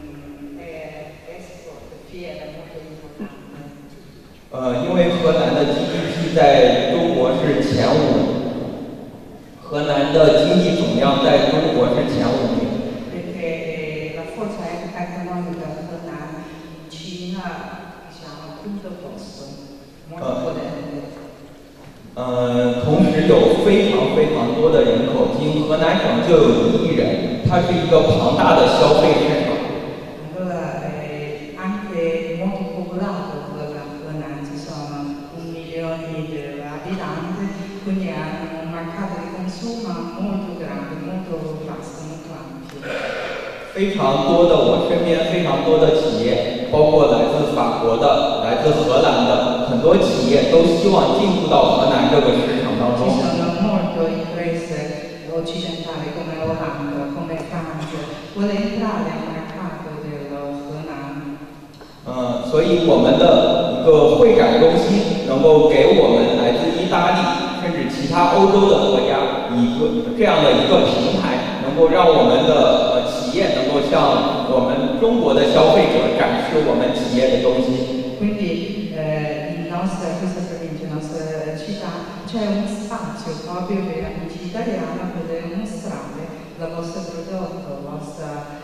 export fiera molto importante. 因为河南的 GDP 在中国是前5。河南的经济总量在中国是前5名。 Perché la forza economica di Henan in Cina, diciamo, punto posto, molto potente. 同时有非常非常多的人口，仅河南省就有1亿人，它是一个庞大的消费市场。 Allora, anche molto popolato Henan, ci sono 1 milione di abitanti, quindi hanno un mercato di consumo molto grande, molto vasto, molto ampio. 非常多的，我身边非常多的企业，包括来自法国的、来自荷兰的很多企业，都希望进入到河南这个市场当中。 Ci sono molte imprese occidentali come Olanda, come Francia, vuole entrare nel mercato del Henan. 所以我们的一个会展中心能够给我们来自意大利甚至其他欧洲的国家一个这样的一个平台，能够让我们的企业能够向我们中国的消费者展示我们企业的东西。 Quindi questa provincia, la nostra città, c'è un spazio proprio per amici italiani a poter mostrare il vostro prodotto, la vostra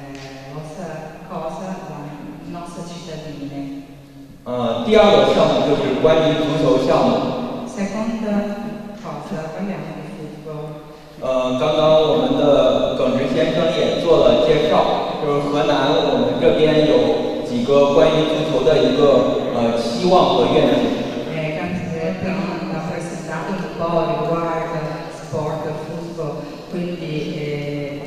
cosa, i nostri cittadini. 第二个项目就是关于足球项目。 Seconda cosa, parliamo di football. 刚刚我们的耿直先生也做了介绍，就是河南我们这边有几个关于足球的一个期望和愿景。 Ha presentato un po' riguardo sport, football, quindi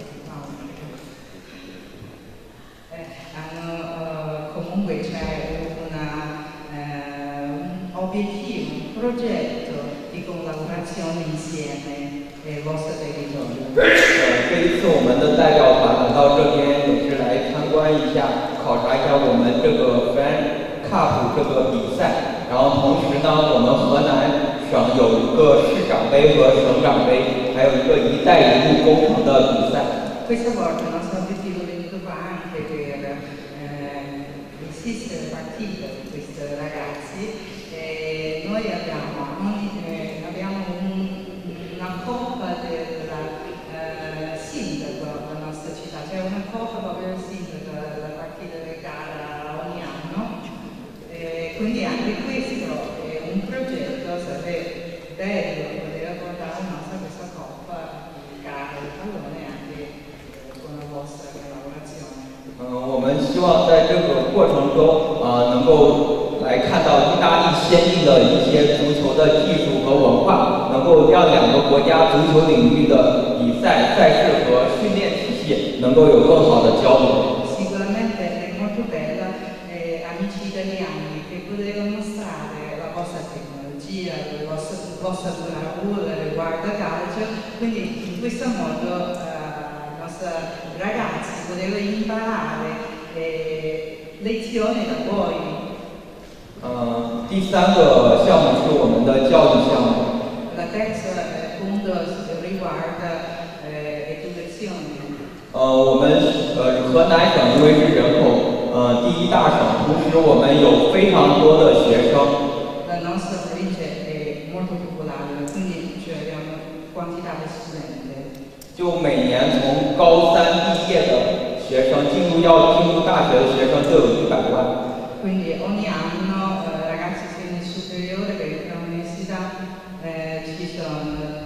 comunque c'è un obiettivo, un progetto di collaborazione insieme nel vostro territorio. 这一次我们的代表团来到这边也是来参观一下、考察一下我们这个 Fan Cup 这个比赛，然后同时呢，我们河南省有一个市长杯和省长杯，还有一个“一带一路”工程的比赛。 Questa volta il nostro obiettivo è venuto qua anche per esiste la partita di questi ragazzi. Noi abbiamo una coppa del sindaco della nostra città, c'è una coppa proprio del sindaco, la partita del gara ogni anno, quindi anche questo è un progetto, sarebbe bello poter portare la nostra questa coppa di gara del pallone anche con la vostra collaborazione. 我们希望在这个过程中，能够来看到意大利先进的一些足球的技术和文化，能够让两个国家足球领域的比赛、赛事和训练体系能够有更好的交流。 Sicuramente è molto bello, amici italiani, che potete mostrare la vostra tecnologia, il vostro lavoro riguardo al calcio, quindi in questo modo i nostri ragazzi potevano imparare lezioni da voi. 第三个项目是我们的教育项目。 La terza punto riguarda educazione. 我们河南省因为是人口第一大省，同时我们有非常多的学生。 La nostra provincia è molto popolare, quindi abbiamo quantità di studenti. 就每年从高三毕业的学生进入大学的学生就有100万。 Quindi ogni anno ragazzi nel superiore per l'università ci sono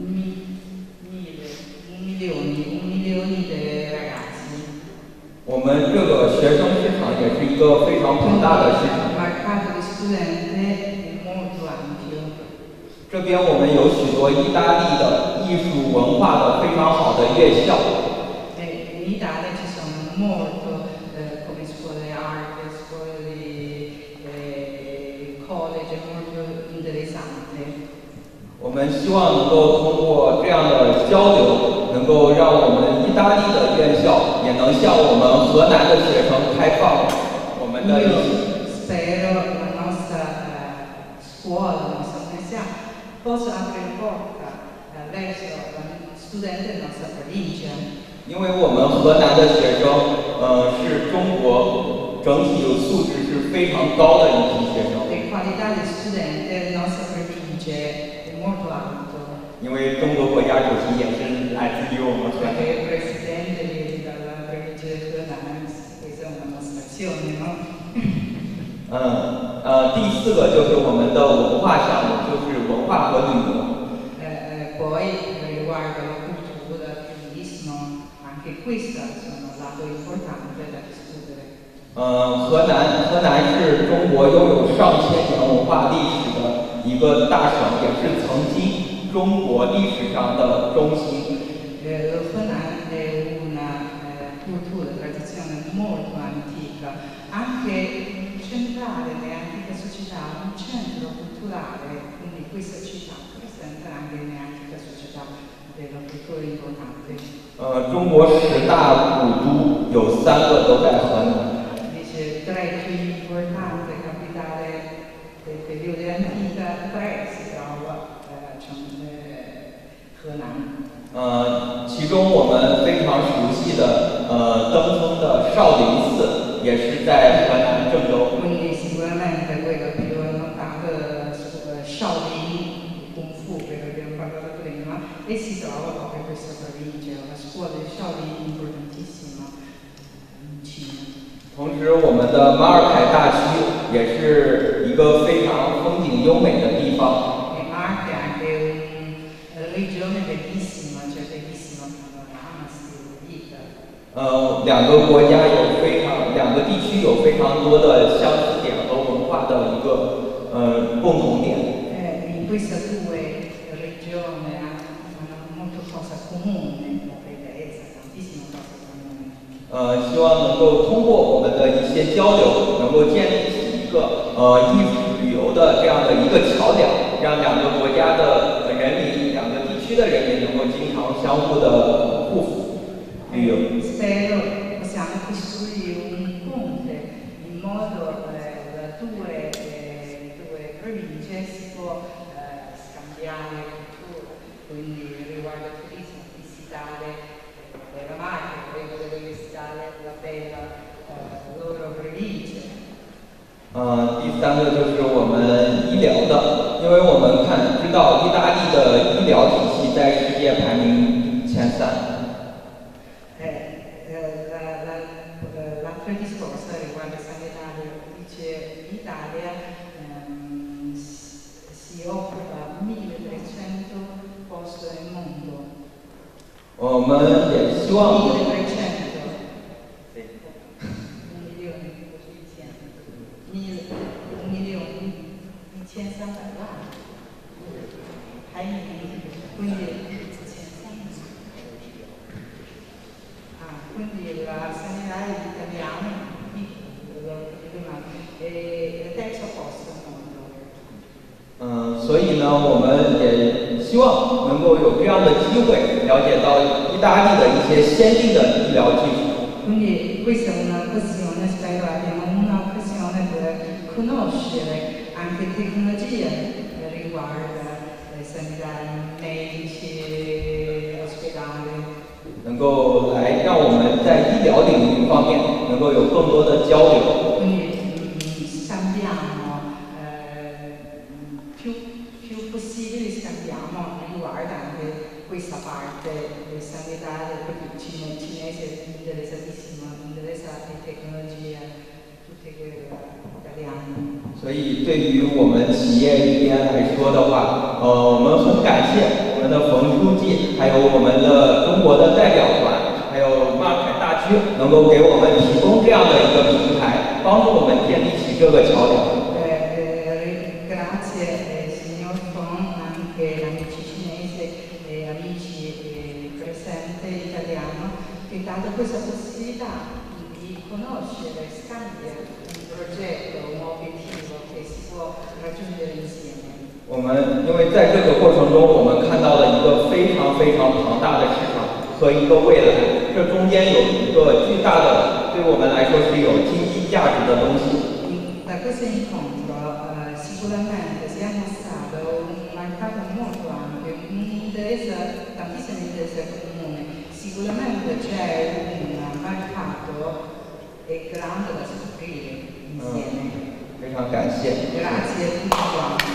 milioni di ragazzi. 我们这个学生市场也是一个非常庞大的市场。 Il mercato di studenti è molto ampio. 这边我们有许多意大利的艺术文化的非常好的院校。 In Italia ci sono molto come scuole di arte, scuole di college molto interessanti. 我们希望能够通过这样的交流，能够让我们意大利的院校也能向我们河南的学生开放我们的。 Spero la nostra scuola, la nostra università possa aprire porta verso gli studenti della nostra provincia. 因为我们河南的学生，是中国整体素质是非常高的一批学生。 La qualità degli studenti delle nostre province è molto alto. 因为中国国家主席也是来自于我们河南。 Perché il presidente viene dalla provincia di Henan, questa è una dimostrazione, no? 第四个就是我们的文化项目，就是文化和旅游。 Poi riguardo la cultura, il turismo, anche questo sono un lato importante da discutere. 河南是中国拥有上千年文化历史的一个大省，也是曾经中国历史上的中心。 Lo Henan è una cultura, tradizione molto antica, anche centrale nell'antica società, un centro culturale, quindi questa città rappresenta anche nell'antica società della cultura importante. 中国10大古都有3个都在河南。 Dice 3 più importanti capitali del periodo antico, 3 si trova Henan. 其中我们非常熟悉的登封的少林寺也是在河南郑州。 Quindi sicuramente quello più notato Shaolin Kung Fu, quello che abbiamo parlato prima, e si trova proprio in questa provincia, una scuola di Shaolin importantissima in Cina. 同时，我们的马尔凯大区也是一个非常风景优美的地方。 E Marche è anche una regione bellissima, c'è bellissimo panorama, stile di vita. 两个国家两个地区有非常多的相似点和文化的一个共同点。 In queste 2 regioni hanno molto cosa comune, la bellezza, tantissime cose comuni. 希望能够通过我们的一些交流，能够建立起一个艺术旅游的这样的一个桥梁，让两个国家的人民、两个地区的人民能够经常相互的互辅旅游。 Spero possiamo costruire un ponte in modo da due province si può scambiare cultura, quindi riguardo al turismo, visitare la Marche, poi poter visitare la bella loro province. 第三个就是我们医疗的，因为我们知道意大利的医疗体系在世界排名前3。 L'altra discorso riguarda il sanitario, dice l'Italia si occupa 1300 posti nel mondo. 我们也希望 quindi la sanità italiana è il terzo posto al mondo. 所以呢，我们也希望能够有这样的机会，了解到意大利的一些先进的医疗技术。 Quindi questa è un'occasione, spero abbiamo un'occasione per conoscere anche tecnologie riguardo sanità, medici, ospedali. 能够来让我们在医疗领域方面能够有更多的交流。 più possibile scambiamo riguardo anche questa parte del sanitario, perché il cinese è interessatissimo, interessa le tecnologie, tutte quelle italiane. 所以对于我们企业这边来说的话，我们很感谢我们的冯书记，还有我们的中国的代表团，还有马尔凯大区，能够给我们提供这样的一个平台，帮助我们建立起这个桥梁。 Grazie signor Fon, anche amici cinesi e amici presenti italiano, che ha dato questa possibilità di conoscere, scambiare un progetto, un obiettivo che si può raggiungere insieme. 我们因为在这个过程中，我们看到了一个非常非常庞大的市场和一个未来，这中间有一个巨大的，对我们来说是有经济价值的东西。 Da questo incontro sicuramente si è mostrato un mercato molto ampio, tantissime intese comuni. Sicuramente c'è un mercato grande da scoprire insieme. 非常感谢。 Grazie a tutti quanti.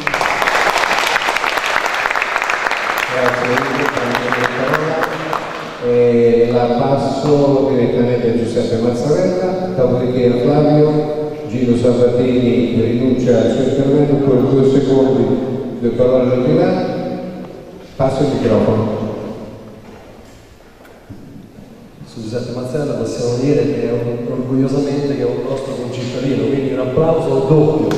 Grazie, la passo direttamente a Giuseppe Mazzarella, dopodiché a Flavio. Gino Sabatini rinuncia al suo intervento con 2 secondi di parola di là. Passo il microfono. Su Giuseppe Mazzarella possiamo dire che è orgogliosamente che è un nostro concittadino, quindi un applauso doppio.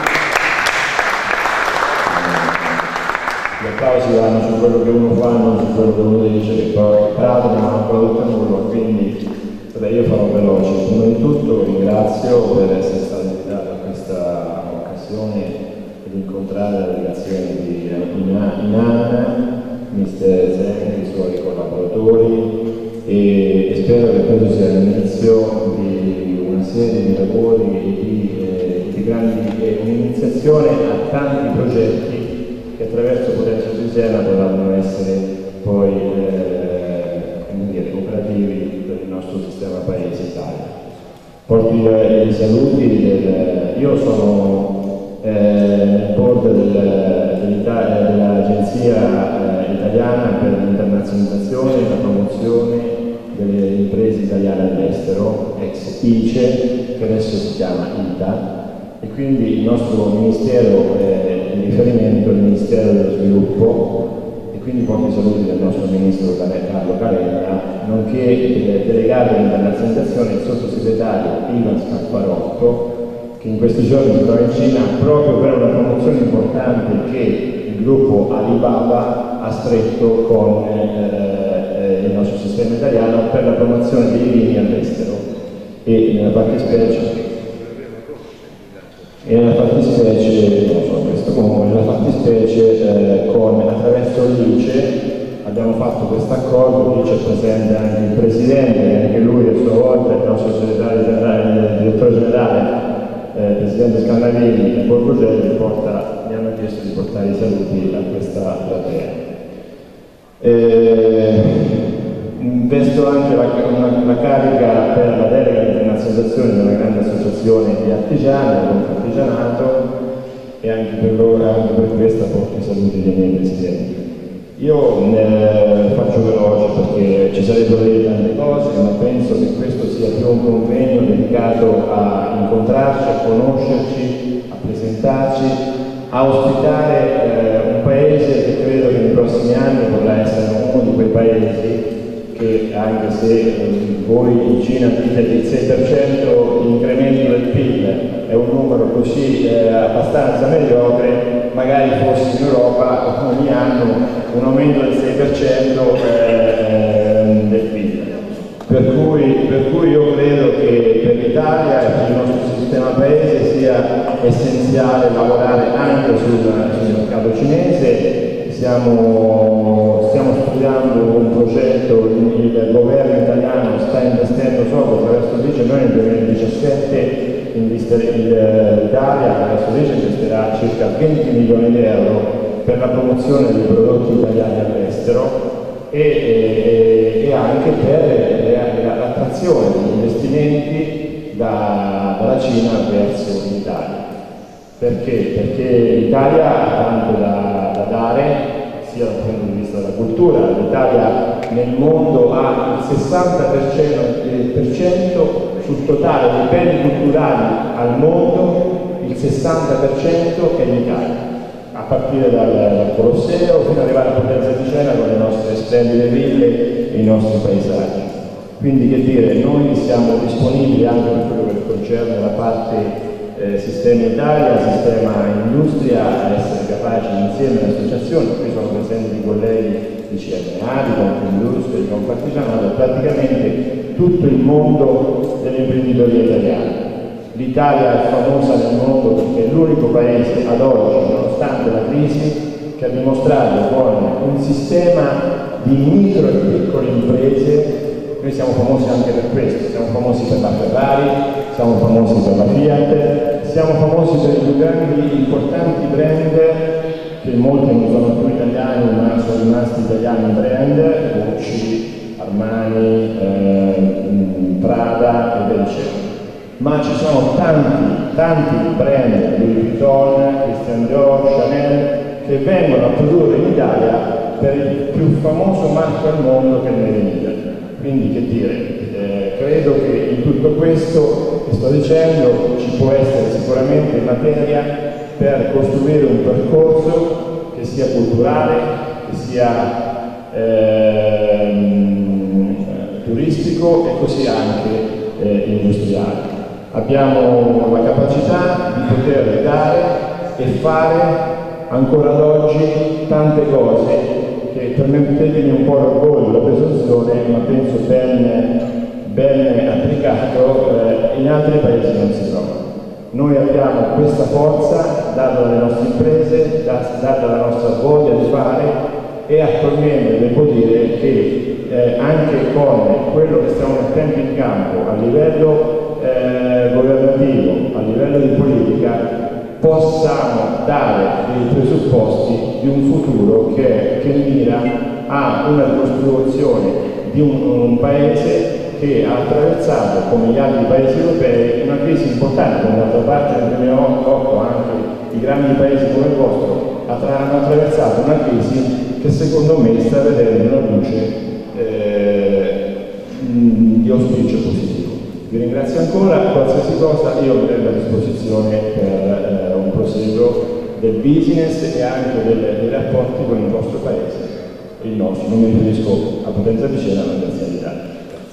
Gli applausi vanno su quello che uno fa, non su quello che uno dice, che poi peraltro non ha prodotto nulla, quindi io farò veloce. Prima di tutto ringrazio per essere stato invitato a questa occasione di incontrare la delegazione di INAN, Mister Zen, i suoi collaboratori e spero che questo sia l'inizio di una serie di lavori e di grandi un'iniziazione a tanti progetti che attraverso Potenza Siena dovranno essere poi operativi per il nostro sistema paese Italia. Porto i saluti io sono nel board dell'Agenzia Italiana per l'internazionalizzazione e la promozione delle imprese italiane all'estero, ex ICE, che adesso si chiama ITA, e quindi il nostro ministero di riferimento è il Ministero dello Sviluppo. Quindi porto i saluti del nostro ministro Carlo Calenda, nonché il delegato dell'internazionalizzazione, il sottosegretario Ivan Scaffarotto, che in questi giorni si trova in Cina proprio per una promozione importante che il gruppo Alibaba ha stretto con il nostro sistema italiano per la promozione dei vini all'estero e nella fattispecie attraverso l'ICE abbiamo fatto questo accordo. Qui c'è presente anche il Presidente, che anche lui a sua volta il nostro segretario generale, il direttore generale, il Presidente Scannarini e Borgogelli mi hanno chiesto di portare i saluti a questa platea. Investo anche la carica per la delega internazionale rappresentazione di una grande associazione di artigiani, del artigianato, e anche per questa porto i saluti dei miei presidenti. Io faccio veloce perché ci sarebbero delle tante cose, ma penso che questo sia più un convegno dedicato a incontrarci, a conoscerci, a presentarci, a ospitare un paese che credo che nei prossimi anni potrà essere uno di quei paesi che, anche se voi in Cina dite che il 6% incremento del PIL è un numero così abbastanza mediocre, magari fosse in Europa ogni anno un aumento del 6% del PIL. Per cui io credo che per l'Italia e per il nostro sistema paese sia essenziale lavorare anche sul mercato cinese. Stiamo studiando un progetto, il governo italiano sta investendo solo attraverso l'ICE, noi nel 2017 l'Italia attraverso l'ICE investirà circa 20 milioni di euro per la promozione dei prodotti italiani all'estero e anche per l'attrazione degli investimenti dalla Cina verso l'Italia. Perché? Perché l'Italia ha tanto da dare, sia dal punto di vista della cultura. L'Italia nel mondo ha il 60% sul totale dei beni culturali al mondo, il 60% è l'Italia, a partire dal Colosseo fino ad arrivare a Potenza di Siena con le nostre splendide ville e i nostri paesaggi. Quindi, che dire, noi siamo disponibili anche per quello che concerne la parte sistema Italia, sistema industria, a essere capaci insieme alle associazioni. Qui sono presenti i colleghi di CNA, di Confindustria, di Confartigianato, praticamente tutto il mondo dell'imprenditoria italiana. L'Italia è famosa nel mondo perché è l'unico paese ad oggi, nonostante la crisi, che ha dimostrato con un sistema di micro e piccole imprese. Noi siamo famosi anche per questo, siamo famosi per la Ferrari, siamo famosi per la Fiat, siamo famosi per i più grandi, importanti brand, che molti non sono più italiani, ma sono rimasti italiani brand, Gucci, Armani, Prada e via dicendo. Ma ci sono tanti brand, Louis Vuitton, Christian Dior, Chanel, che vengono a produrre in Italia per il più famoso marchio al mondo che è il Made in Italy. Quindi, che dire, credo che in tutto questo che sto dicendo ci può essere sicuramente materia per costruire un percorso che sia culturale, che sia turistico e così anche industriale. Abbiamo la capacità di poter dare e fare ancora ad oggi tante cose che, permettetemi un po' l'orgoglio, la presunzione, ma penso ben applicato, in altri paesi non si trova. Noi abbiamo questa forza data dalle nostre imprese, data dalla nostra voglia di fare, e attualmente devo dire che anche con quello che stiamo mettendo in campo a livello governativo, a livello di politica, possiamo dare dei presupposti di un futuro che mira a una ricostruzione di un paese che ha attraversato, come gli altri paesi europei, una crisi importante, come d'altra parte nel 2008 anche i grandi paesi come il vostro hanno attraversato una crisi che secondo me sta vedendo una luce di auspicio positivo. Vi ringrazio ancora, qualsiasi cosa io mi rendo a disposizione per un proseguo del business e anche dei rapporti con il vostro paese e il nostro. Non mi riferisco a Potenza di Siena, ma grazie all'Italia.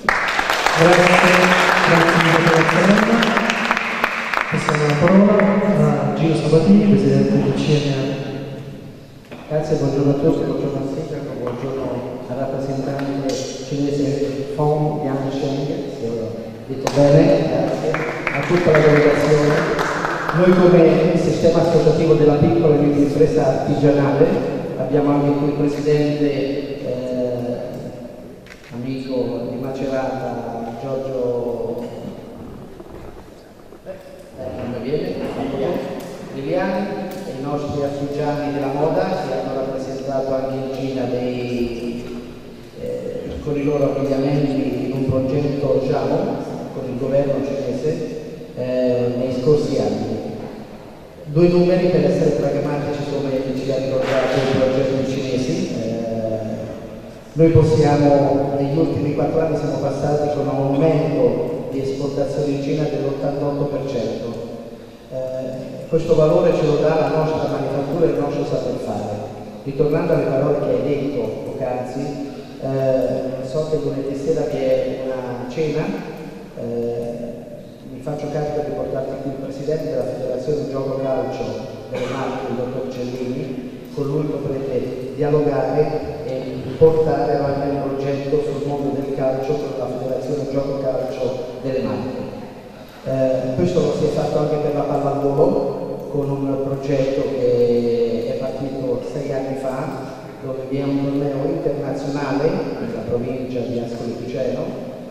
Grazie. Passiamo la parola a Gino Sabatini, Presidente del CNA. Grazie, buongiorno a tutti, buongiorno al sindaco, buongiorno al rappresentante cinese Fong Yansheng, se ho detto bene, grazie a tutta la delegazione. Noi come sistema associativo della piccola e media impresa artigianale abbiamo anche qui il presidente amico di Macerata, Giorgio Liliani, e i nostri artigiani della moda che hanno rappresentato anche in Cina con i loro abbigliamenti in un progetto Jamo, con il governo cinese nei scorsi anni. Due numeri per essere pragmatici, come ci ha ricordato il progetto cinesi. Noi possiamo, negli ultimi 4 anni siamo passati con un aumento di esportazioni in Cina dell'88%. Questo valore ce lo dà la nostra manifattura e il nostro saper fare. Ritornando alle parole che hai detto poc'anzi, so che lunedì sera vi è una cena, mi faccio carico di portarti qui il presidente della Federazione Gioco Calcio delle Marche, il dottor Cellini. Con lui potrete dialogare e portare avanti un progetto sul mondo del calcio con la Federazione Gioco Calcio delle Marche. Questo lo si è fatto anche per la pallavolo, con un progetto che è partito 6 anni fa, dove vi è un torneo internazionale nella provincia di Ascoli Piceno,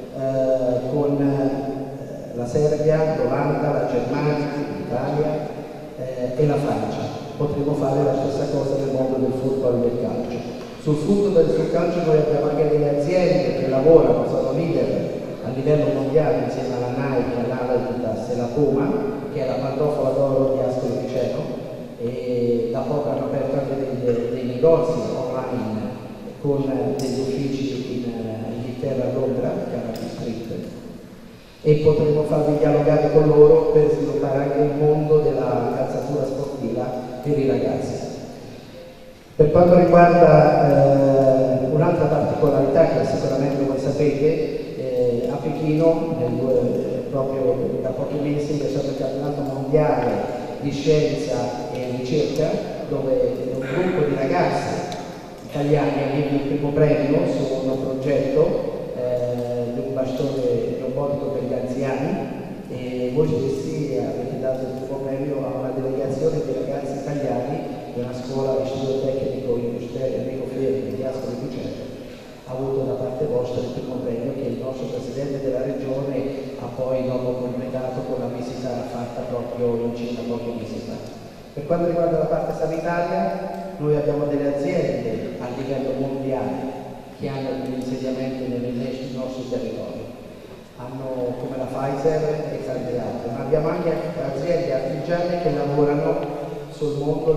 con la Serbia, l'Olanda, la Germania, l'Italia e la Francia. Potremmo fare la stessa cosa nel mondo del football e del calcio. Sul calcio noi abbiamo anche delle aziende che lavorano, sono leader a livello mondiale insieme alla Nike, all'Adidas e la Puma, che è la pantofola d'oro di Ascoli Piceno, e da poco hanno aperto anche dei negozi online con degli uffici in Inghilterra, a Londra, Canary Street, e potremo farvi dialogare con loro per sviluppare anche il mondo della calzatura sportiva per i ragazzi. Per quanto riguarda un'altra particolarità che sicuramente voi sapete, a Pechino, proprio da pochi mesi, c'è stato il campionato mondiale di scienza e ricerca, dove un gruppo di ragazzi italiani ha vinto il primo premio su un progetto di un bastone robotico per gli anziani, e voi stessi avete dato il primo premio a una delegazione di ragazzi italiani di una scuola di studio tecnico industriale Enrico Fermi di Ascoli Piceno. Ha avuto da parte vostra il primo premio che il nostro Presidente della Regione ha poi dopo completato con la visita fatta proprio in Cina pochi mesi fa. Per quanto riguarda la parte sanitaria, noi abbiamo delle aziende a livello mondiale che hanno degli insediamenti nei nostri territori. Hanno come la Pfizer e tante altre, ma abbiamo anche aziende artigiane che lavorano sul mondo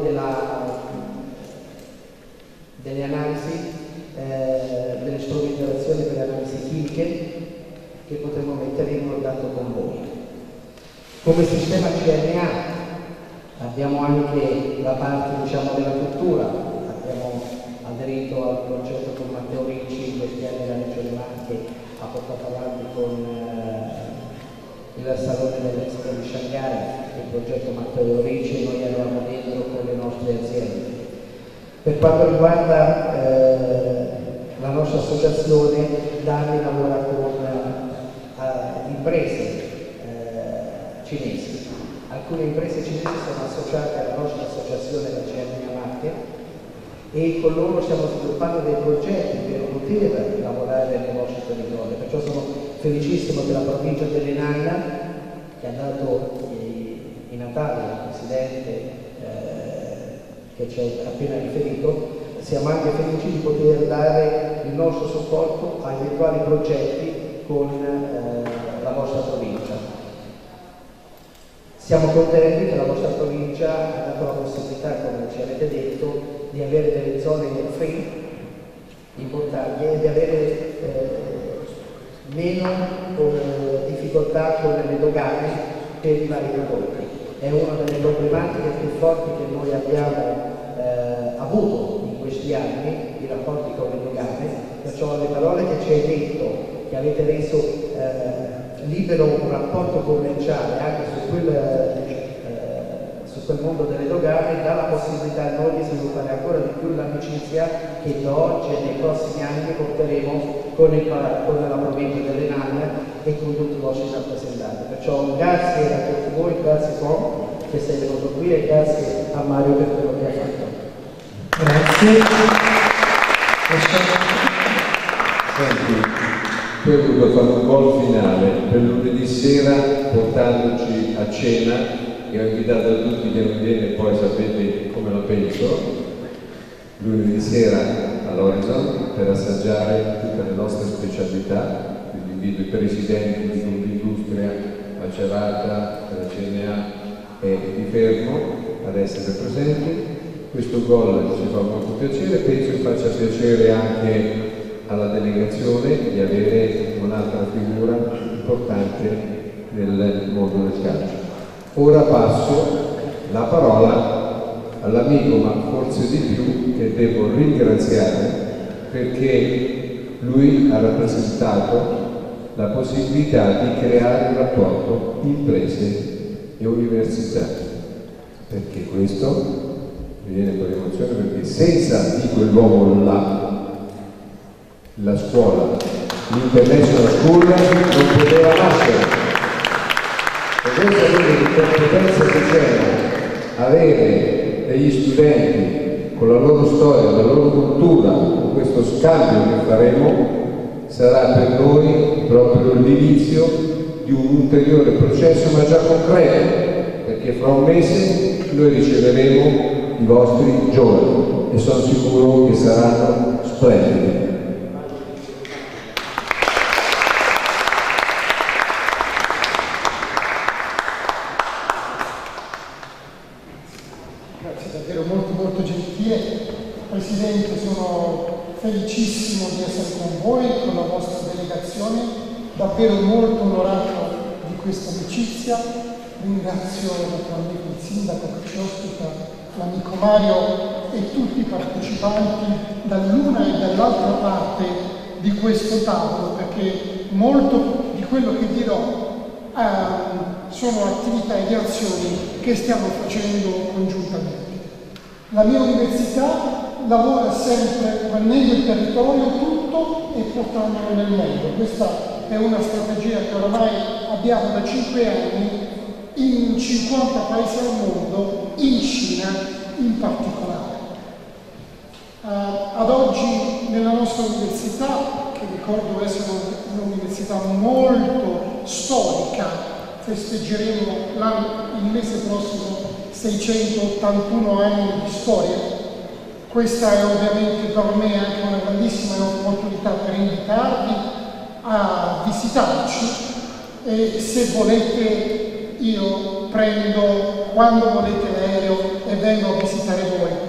delle analisi, delle strumentazioni per le analisi chimiche, che potremo mettere in contatto con voi. Come sistema CNA abbiamo anche la parte, diciamo, della cultura. Abbiamo aderito al progetto con Matteo Ricci, in questi anni la Regione Marche ha portato avanti con il Salone dell'Expo di Shanghai, il progetto Matteo Ricci, e noi eravamo dentro con le nostre aziende. Per quanto riguarda la nostra associazione, Dani lavora con imprese cinesi. Alcune imprese cinesi sono associate alla nostra associazione, la CNA Marche, e con loro stiamo sviluppando dei progetti per poter lavorare nei vostri territori. Perciò sono felicissimo che la provincia dell'Enaina, che ha dato i Natali al Presidente che ci ha appena riferito, siamo anche felici di poter dare il nostro supporto a eventuali progetti con la vostra provincia. Siamo contenti che la vostra provincia ha dato la possibilità, come ci avete detto, di avere delle zone free importanti e di avere meno difficoltà con le dogane per i vari prodotti. È una delle problematiche più forti che noi abbiamo avuto in questi anni, i rapporti con le dogane, perciò le parole che ci hai detto, che avete reso libero un rapporto commerciale anche su quel mondo delle dogane, dà la possibilità a noi di sviluppare ancora di più l'amicizia che da oggi e nei prossimi anni porteremo con la provincia dell'Enaina e con tutti i vostri rappresentanti. Perciò grazie a tutti voi, grazie Tom che sei venuto qui, e grazie a Mario per quello che ha fatto. Grazie. Senti, poi ho voluto fare un gol finale per lunedì sera portandoci a cena, e ho invitato a tutti che non viene, poi sapete come la penso, lunedì sera all'Horizon per assaggiare tutte le nostre specialità. Quindi invito i presidenti di gruppi illustri dell'industria, Macerata, della CNA e di Fermo ad essere presenti. Questo gol ci fa molto piacere, penso che faccia piacere anche alla delegazione di avere un'altra figura importante nel mondo del calcio. Ora passo la parola all'amico, ma forse di più, che devo ringraziare perché lui ha rappresentato la possibilità di creare un rapporto imprese e università, perché questo mi viene con emozione, perché senza di quell'uomo là la scuola, l'International School non poteva nascere. E voi sapete che competenza che c'era avere degli studenti con la loro storia, la loro cultura, con questo scambio che faremo, sarà per noi proprio l'inizio di un ulteriore processo, ma già concreto, perché fra un mese noi riceveremo i vostri giovani e sono sicuro che saranno splendidi. Grazie, davvero molto gentile. Presidente, sono felicissimo di essere con voi, con la vostra delegazione, davvero molto onorato di questa amicizia. Ringrazio naturalmente il sindaco che ci ospita, l'amico Mario e tutti i partecipanti dall'una e dall'altra parte di questo tavolo, perché molto di quello che dirò sono attività e azioni che stiamo facendo congiuntamente. La mia università lavora sempre prendendo il territorio tutto e portandolo nel mondo. Questa è una strategia che oramai abbiamo da 5 anni in 50 paesi al mondo, in Cina in particolare. Ad oggi nella nostra università, che ricordo essere un'università molto storica, festeggeremo il mese prossimo 681 anni di storia. Questa è ovviamente per me anche una grandissima opportunità per invitarvi a visitarci e se volete io prendo quando volete l'aereo e vengo a visitare voi.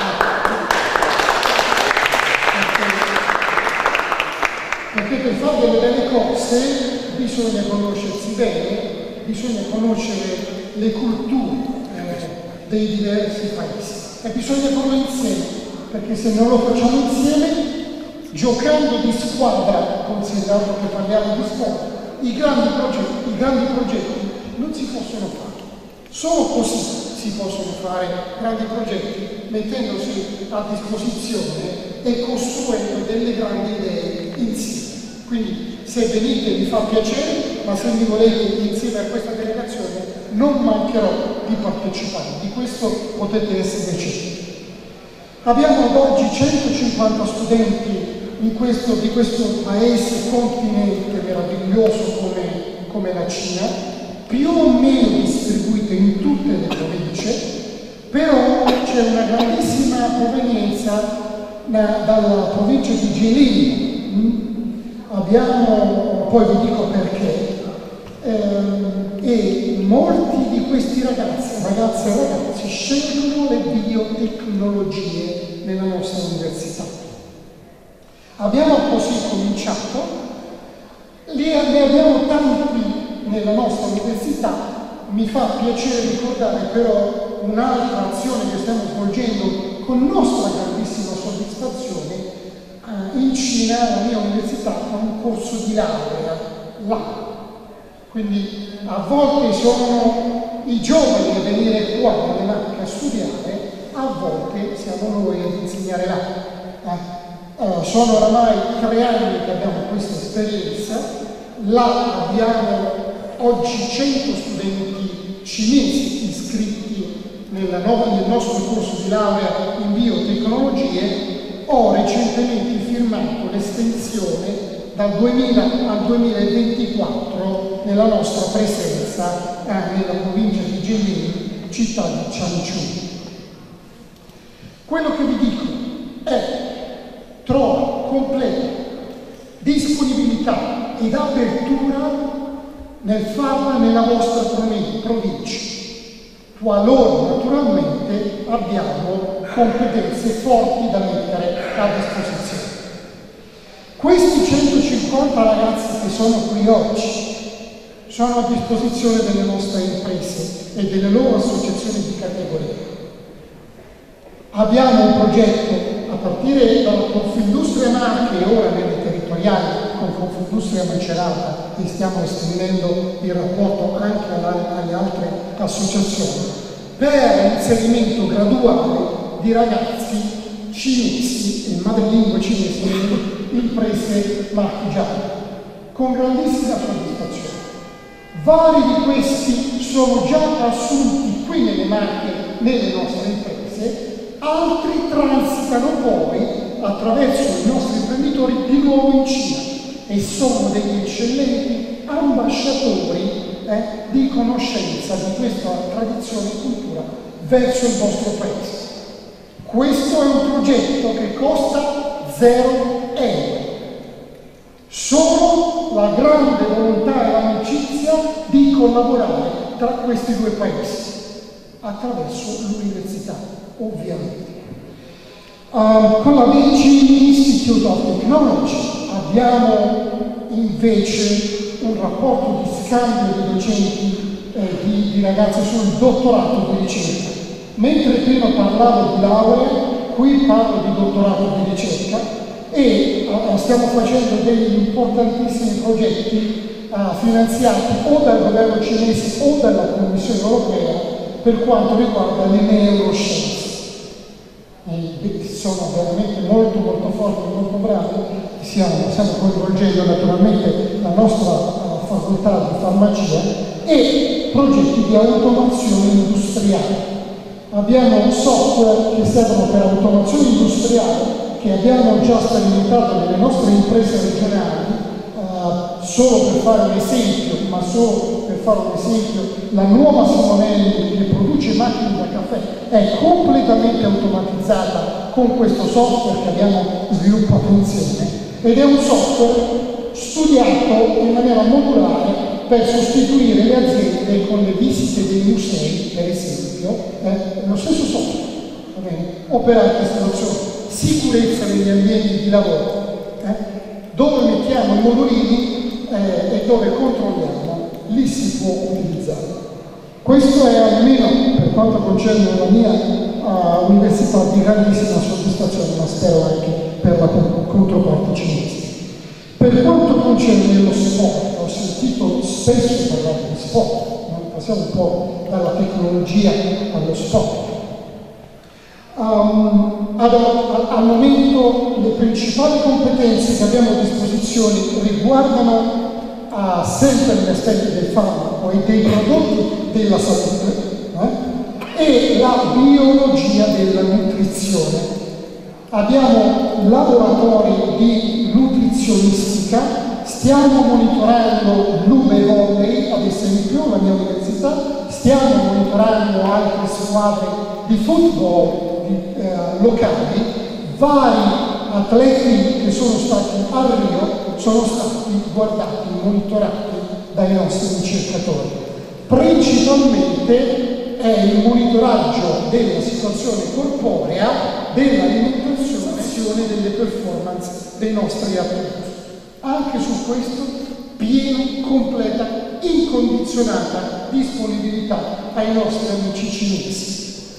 Perché per fare delle belle cose bisogna conoscersi bene, bisogna conoscere le culture dei diversi paesi e bisogna farlo insieme, perché se non lo facciamo insieme, giocando di squadra, considerato che parliamo di squadra, i grandi progetti non si possono fare. Solo così si possono fare grandi progetti, mettendosi a disposizione e costruendo delle grandi idee insieme. Quindi se venite mi fa piacere, ma se mi volete insieme a questa delegazione non mancherò di partecipare, di questo potete essere certi. Abbiamo ad oggi 150 studenti di questo paese, continente meraviglioso come la Cina, più o meno distribuite in tutte le province, però c'è una grandissima provenienza dalla provincia di Jilin. Abbiamo, poi vi dico perché, e molti di questi ragazze e ragazzi scelgono le biotecnologie nella nostra università. Abbiamo così cominciato, ne abbiamo tanti nella nostra università. Mi fa piacere ricordare però un'altra azione che stiamo svolgendo con nostra grandissima soddisfazione. In Cina la mia università ha un corso di laurea là. Quindi a volte sono i giovani a venire qua alle Marche a studiare, a volte siamo noi ad insegnare là. Sono oramai 3 anni che abbiamo questa esperienza, là abbiamo oggi 100 studenti cinesi iscritti nel nostro corso di laurea in biotecnologie. Ho recentemente firmato l'estensione dal 2000 al 2024 nella nostra presenza nella provincia di Jilin, città di Changchun. Quello che vi dico è trova completa disponibilità ed apertura nel farla nella vostra provincia, qualora naturalmente abbiamo competenze forti da mettere a disposizione. Questi 150 ragazzi che sono qui oggi sono a disposizione delle nostre imprese e delle loro associazioni di categoria. Abbiamo un progetto a partire dalla Confindustria Marche e ora nelle territoriali con Confindustria Macerata, e stiamo estendendo il rapporto anche alle altre associazioni, per l'inserimento graduale di ragazzi cinesi e madrelingua cinese in imprese marchigiane, con grandissima soddisfazione. Vari di questi sono già assunti qui nelle Marche, nelle nostre imprese, altri transitano poi attraverso i nostri imprenditori di nuovo in Cina e sono degli eccellenti ambasciatori di conoscenza di questa tradizione e cultura verso il vostro paese. Questo è un progetto che costa 0 euro. Solo la grande volontà e l'amicizia di collaborare tra questi due paesi attraverso l'università, ovviamente. Con la Beijing Institute of Technology abbiamo invece un rapporto di scambio di docenti di ragazzi sul dottorato di ricerca. Mentre prima parlavo di laurea, qui parlo di dottorato di ricerca e stiamo facendo degli importantissimi progetti finanziati o dal governo cinese o dalla Commissione europea per quanto riguarda le neuroscienze. Sono veramente molto forti e molto bravi. Stiamo coinvolgendo naturalmente la nostra facoltà di farmacia e progetti di automazione industriale. Abbiamo un software che servono per automazione industriale che abbiamo già sperimentato nelle nostre imprese regionali. Solo per fare un esempio, la nuova Simonelli che produce macchine da caffè è completamente automatizzata con questo software che abbiamo sviluppato insieme ed è un software studiato in maniera modulare per sostituire le aziende con le visite dei musei, per esempio, lo stesso software, va bene? O per altre situazioni, sicurezza negli ambienti di lavoro, dove mettiamo i modulini e dove controlliamo, lì si può utilizzare. Questo è almeno per quanto concerne la mia università di grandissima soddisfazione, ma spero anche per la controparte cinese. Per quanto concerne lo sport, ho sentito spesso parlare di sport, passiamo un po' dalla tecnologia allo sport. Al momento le principali competenze che abbiamo a disposizione riguardano sempre gli aspetti del farmaco e dei prodotti della salute e la biologia della nutrizione. Abbiamo laboratori di nutrizionistica, stiamo monitorando l'Ube Volley ad esempio, la mia università, stiamo monitorando altre squadre di football locali, vari atleti che sono stati a Rio sono stati guardati, monitorati dai nostri ricercatori. Principalmente è il monitoraggio della situazione corporea, dell'alimentazione e delle performance dei nostri atleti. Anche su questo piena, completa, incondizionata disponibilità ai nostri amici cinesi.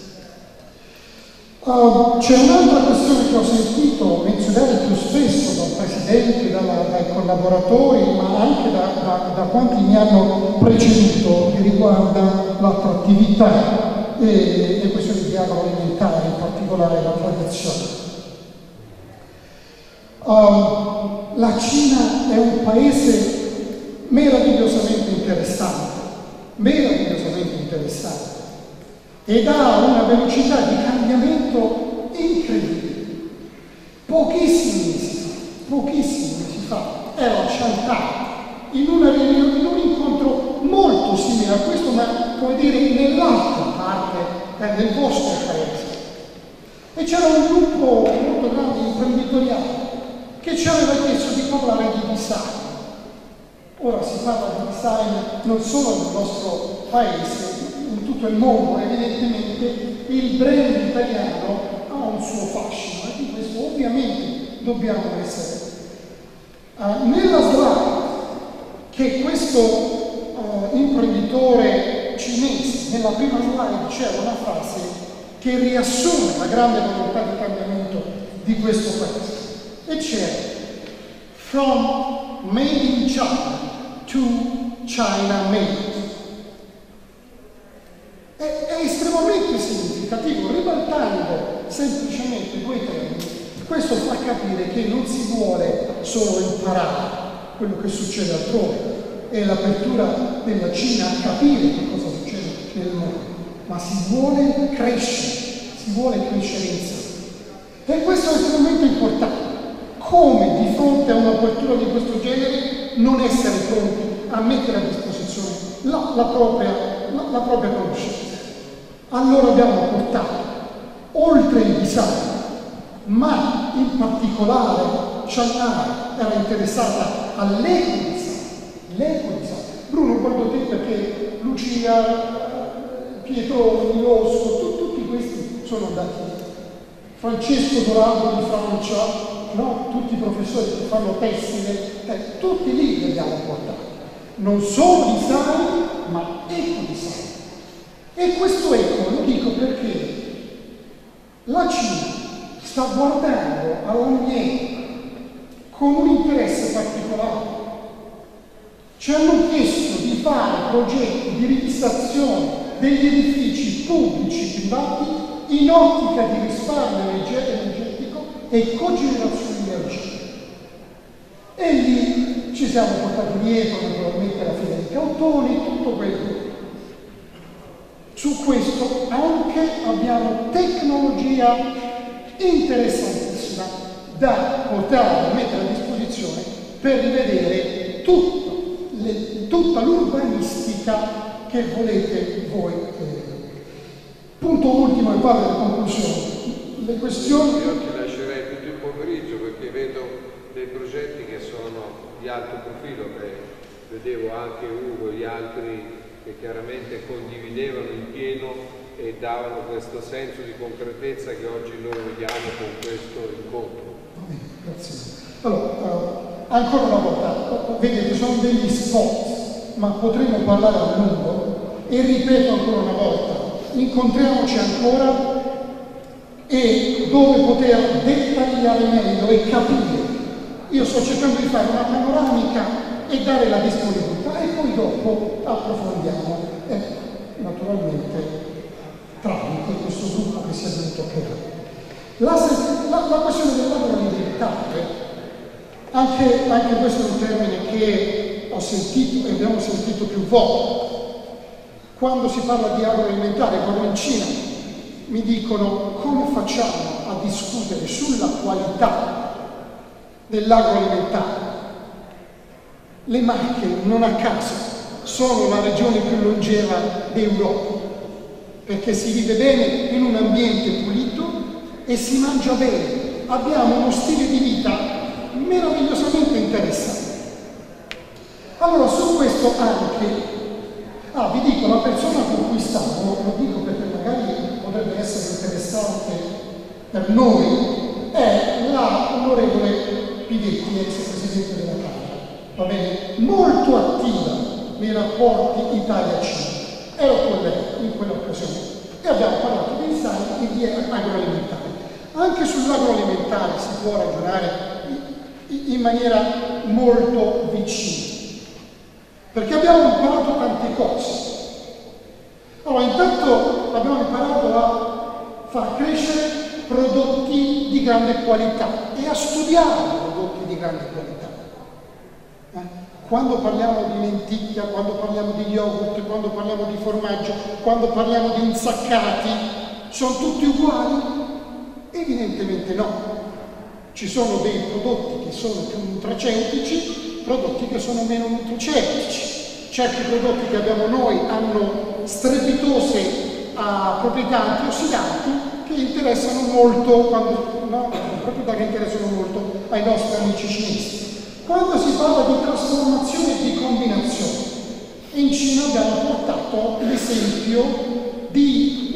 C'è un'altra questione che ho sentito menzionare più spesso dal Presidente, dai collaboratori, ma anche da quanti mi hanno preceduto, che riguarda l'attrattività e le questioni di agroalimentare, in particolare la tradizione. La Cina è un paese meravigliosamente interessante ed ha una velocità di cambiamento incredibile. Pochissimi mesi fa ero a Shanghai in un incontro molto simile a questo, ma come dire nell'altra parte del vostro paese, e c'era un gruppo molto grande imprenditoriale che ci aveva chiesto di parlare di design. Ora si parla di design non solo nel nostro paese, in tutto il mondo. Evidentemente il brand italiano ha un suo fascino e di questo ovviamente dobbiamo essere. Nella slide che questo imprenditore cinese, nella prima slide c'era una frase che riassume la grande volontà di cambiamento di questo paese e c'era "From made in China to China made". È estremamente significativo, ribaltando semplicemente due termini. Questo fa capire che non si vuole solo imparare quello che succede altrove e l'apertura della Cina a capire che cosa succede nel mondo, ma si vuole crescere insieme. E questo è estremamente importante. Come di fronte a un'apertura di questo genere non essere pronti a mettere a disposizione la propria conoscenza? Allora abbiamo portato, oltre il design, ma in particolare Shanghai era interessata all'eco-design. Bruno, guardo te perché Lucia, Pietro Milosco, tutti questi sono andati lì. Francesco Dorato di Francia, no? Tutti i professori che fanno tessile, tutti lì li abbiamo portati. Non solo design, ma eco-design. E questo eco lo dico perché la Cina sta guardando all'ambiente con un interesse particolare. Ci hanno chiesto di fare progetti di rivisitazione degli edifici pubblici privati in ottica di risparmio energetico e cogenerazione di energia. E lì ci siamo portati dietro naturalmente la fine dei Cautoni, tutto quello. Su questo anche abbiamo tecnologia interessantissima da portare, da mettere a disposizione per rivedere tutta l'urbanistica che volete voi. Punto ultimo e vado alla conclusione. Le questioni. Io ti lascerei tutto il pomeriggio perché vedo dei progetti che sono di alto profilo, che vedevo anche Ugo e gli altri che chiaramente condividevano in pieno e davano questo senso di concretezza che oggi noi vediamo con questo incontro. Grazie. Allora, ancora una volta, vedete, sono degli spot, ma potremo parlare a lungo e ripeto ancora una volta, incontriamoci ancora e dove poter dettagliare meglio e capire. Io sto cercando di fare una panoramica e dare la disponibilità e poi dopo approfondiamo, naturalmente tramite questo gruppo che si è venuto a creare. La questione dell'agroalimentare, anche questo è un termine che ho sentito e abbiamo sentito più volte. Quando si parla di agroalimentare, quando in Cina mi dicono come facciamo a discutere sulla qualità dell'agroalimentare. Le Marche, non a caso, sono la regione più longeva d'Europa, perché si vive bene in un ambiente pulito e si mangia bene. Abbiamo uno stile di vita meravigliosamente interessante. Allora, su questo anche, vi dico, la persona con cui stavo, lo dico perché magari potrebbe essere interessante per noi, è l'onorevole Pidetti, ex presidente della Camera. Va bene? Molto attiva nei rapporti Italia-Cina. Ero con lei in quell'occasione e abbiamo parlato di design e di agroalimentare. Anche sull'agroalimentare si può ragionare in maniera molto vicina, perché abbiamo imparato tante cose. Allora, intanto abbiamo imparato a far crescere prodotti di grande qualità e a studiare prodotti di grande qualità. Quando parliamo di lenticchia, quando parliamo di yogurt, quando parliamo di formaggio, quando parliamo di insaccati, sono tutti uguali? Evidentemente no. Ci sono dei prodotti che sono più nutraceutici, prodotti che sono meno nutraceutici. Certi prodotti che abbiamo noi hanno strepitose proprietà antiossidanti che interessano molto, proprietà che interessano molto ai nostri amici cinesi. Quando si parla di trasformazione e di esempio di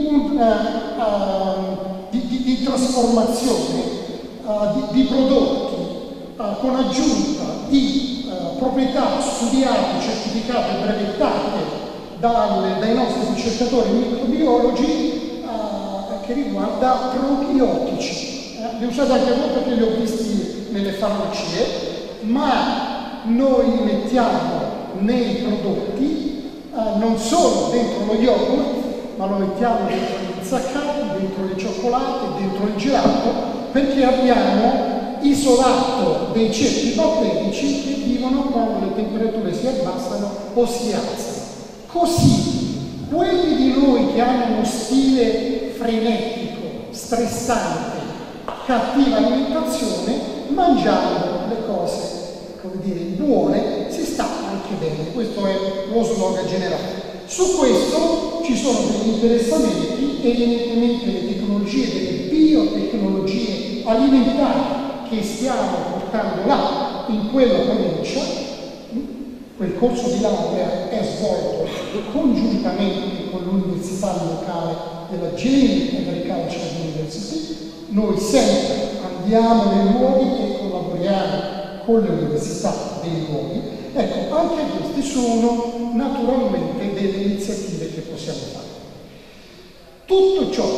trasformazione di prodotti con aggiunta di proprietà studiate, certificate e brevettate dai nostri ricercatori microbiologi che riguarda probiotici. Li ho usati anche voi perché li ho visti nelle farmacie, ma noi li mettiamo nei prodotti, non solo dentro lo yogurt, ma lo mettiamo dentro gli insaccati, dentro le cioccolate, dentro il gelato, perché abbiamo isolato dei ceppi batterici che vivono quando le temperature si abbassano o si alzano. Così, quelli di noi che hanno uno stile frenetico, stressante, cattiva alimentazione, mangiando le cose, come dire, buone, si sta anche bene. Questo è lo slogan generale. Su questo ci sono degli interessamenti, evidentemente le tecnologie, delle biotecnologie alimentari che stiamo portando là, in quella provincia. Quel corso di laurea è svolto congiuntamente con l'università locale della Jane Agricultural University. Noi sempre andiamo nei luoghi e collaboriamo con le università dei luoghi. Ecco, anche queste sono naturalmente delle iniziative che possiamo fare. Tutto ciò,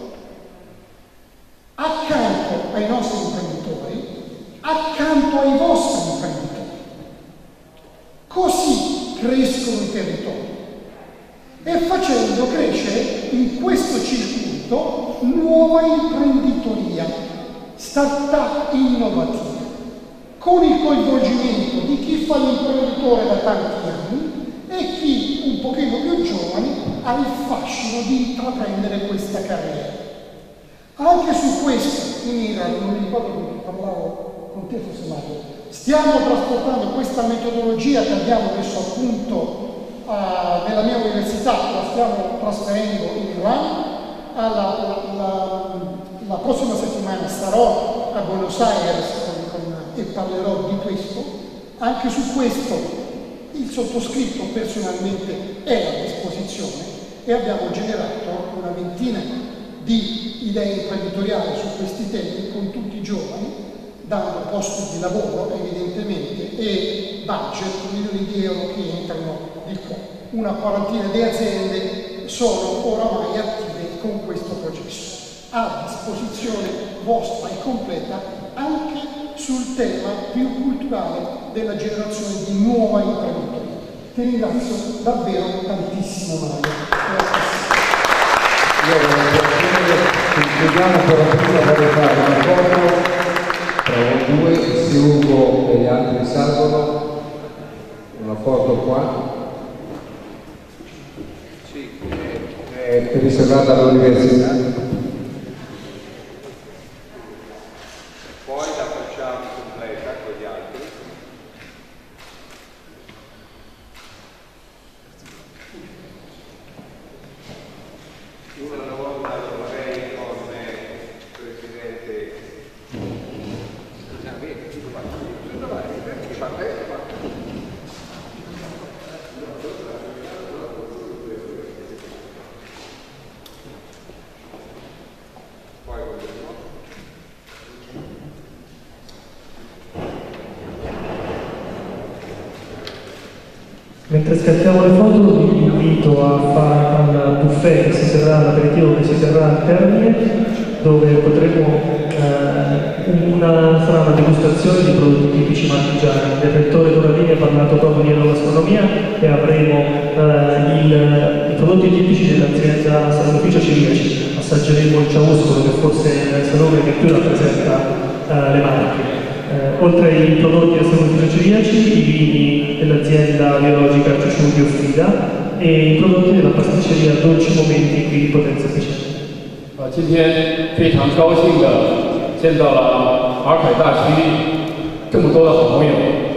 accanto ai nostri imprenditori, accanto ai vostri imprenditori. Così crescono i territori e facendo crescere in questo circuito nuova imprenditoria, start-up innovativa, con il coinvolgimento di chi fa l'imprenditore da tanti anni e chi, un pochino più giovane, ha il fascino di intraprendere questa carriera. Anche su questo, in Iran, non mi ricordo che parlavo con te, forse Mario, stiamo trasportando questa metodologia che abbiamo messo a punto nella mia università, la stiamo trasferendo in Iran. La prossima settimana sarò a Buenos Aires e parlerò di questo. Anche su questo il sottoscritto personalmente è a disposizione e abbiamo generato una ventina di idee imprenditoriali su questi temi con tutti i giovani, dando posti di lavoro evidentemente e budget, milioni di euro che entrano di qua. Una quarantina di aziende sono oramai attive con questo processo, a disposizione vostra e completa anche sul tema più culturale della generazione di nuova imprenditoria. Ti ringrazio davvero tantissimo, Mario. Concludiamo però prima vorrei fare un accordo tra voi due, se Ugo e gli altri salgono, un accordo qua. Sì, è riservato all'università. Poi la facciamo completa con gli altri. Una volta lo farei con il Presidente. Mentre scattiamo le foto vi invito a fare un buffet che si terrà, l'aperitivo che si terrà al termine, dove potremo sarà una degustazione di prodotti tipici marchigiani. Il rettore Doravini ha parlato proprio di enogastronomia e avremo i prodotti tipici dell'azienda Salutificio Ciriaci. Assaggeremo il ciauscolo, che forse è il salone che più rappresenta le Marche. Oltre ai prodotti del Salutificio Ciriaci, i vini dell'azienda biologica Ciuciuti Offida e i prodotti della pasticceria Dolci Momenti qui di Potenza Speciale. 今天非常高兴的见到了马凯大区这么多的好朋友。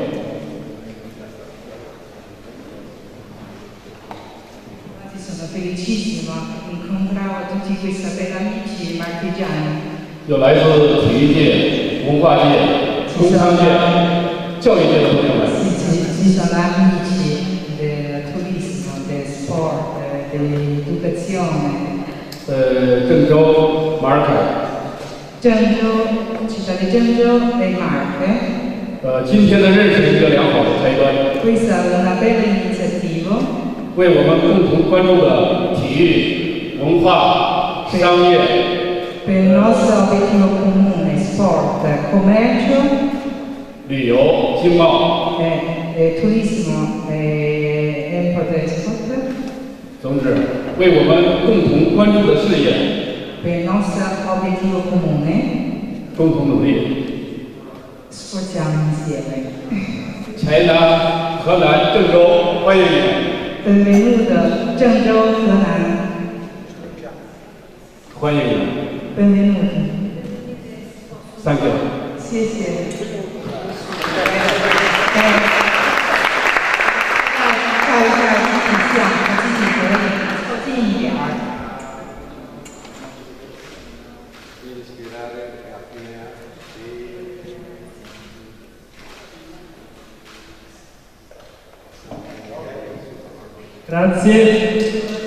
Sono felicissima di incontrare tutti questi bei amici marchigiani. 有来自体育界、文化界、工商界、教育界的朋友们。 Ci sono amici del turismo, del sport, di competizione. 郑州马尔凯。 città di Zhengzhou e Marche. 今天的认识一个良好的开端。 Questa è una bella iniziativa. 为我们共同关注的体育、文化、商业。 Per il nostro obiettivo comune, sport, commercio, 旅游、经贸。 turismo e import export. 总之，为我们共同关注的事业。 Per il nostro obiettivo comune. 共同努力。 Sforziamo insieme. 台南、河南、郑州，欢迎你们。 Benvenuto, Zhengzhou, Henan. 欢迎你们。 Benvenuti. Thank you. 谢谢。照一下集体像，集体合影，凑近一点儿。 Grazie.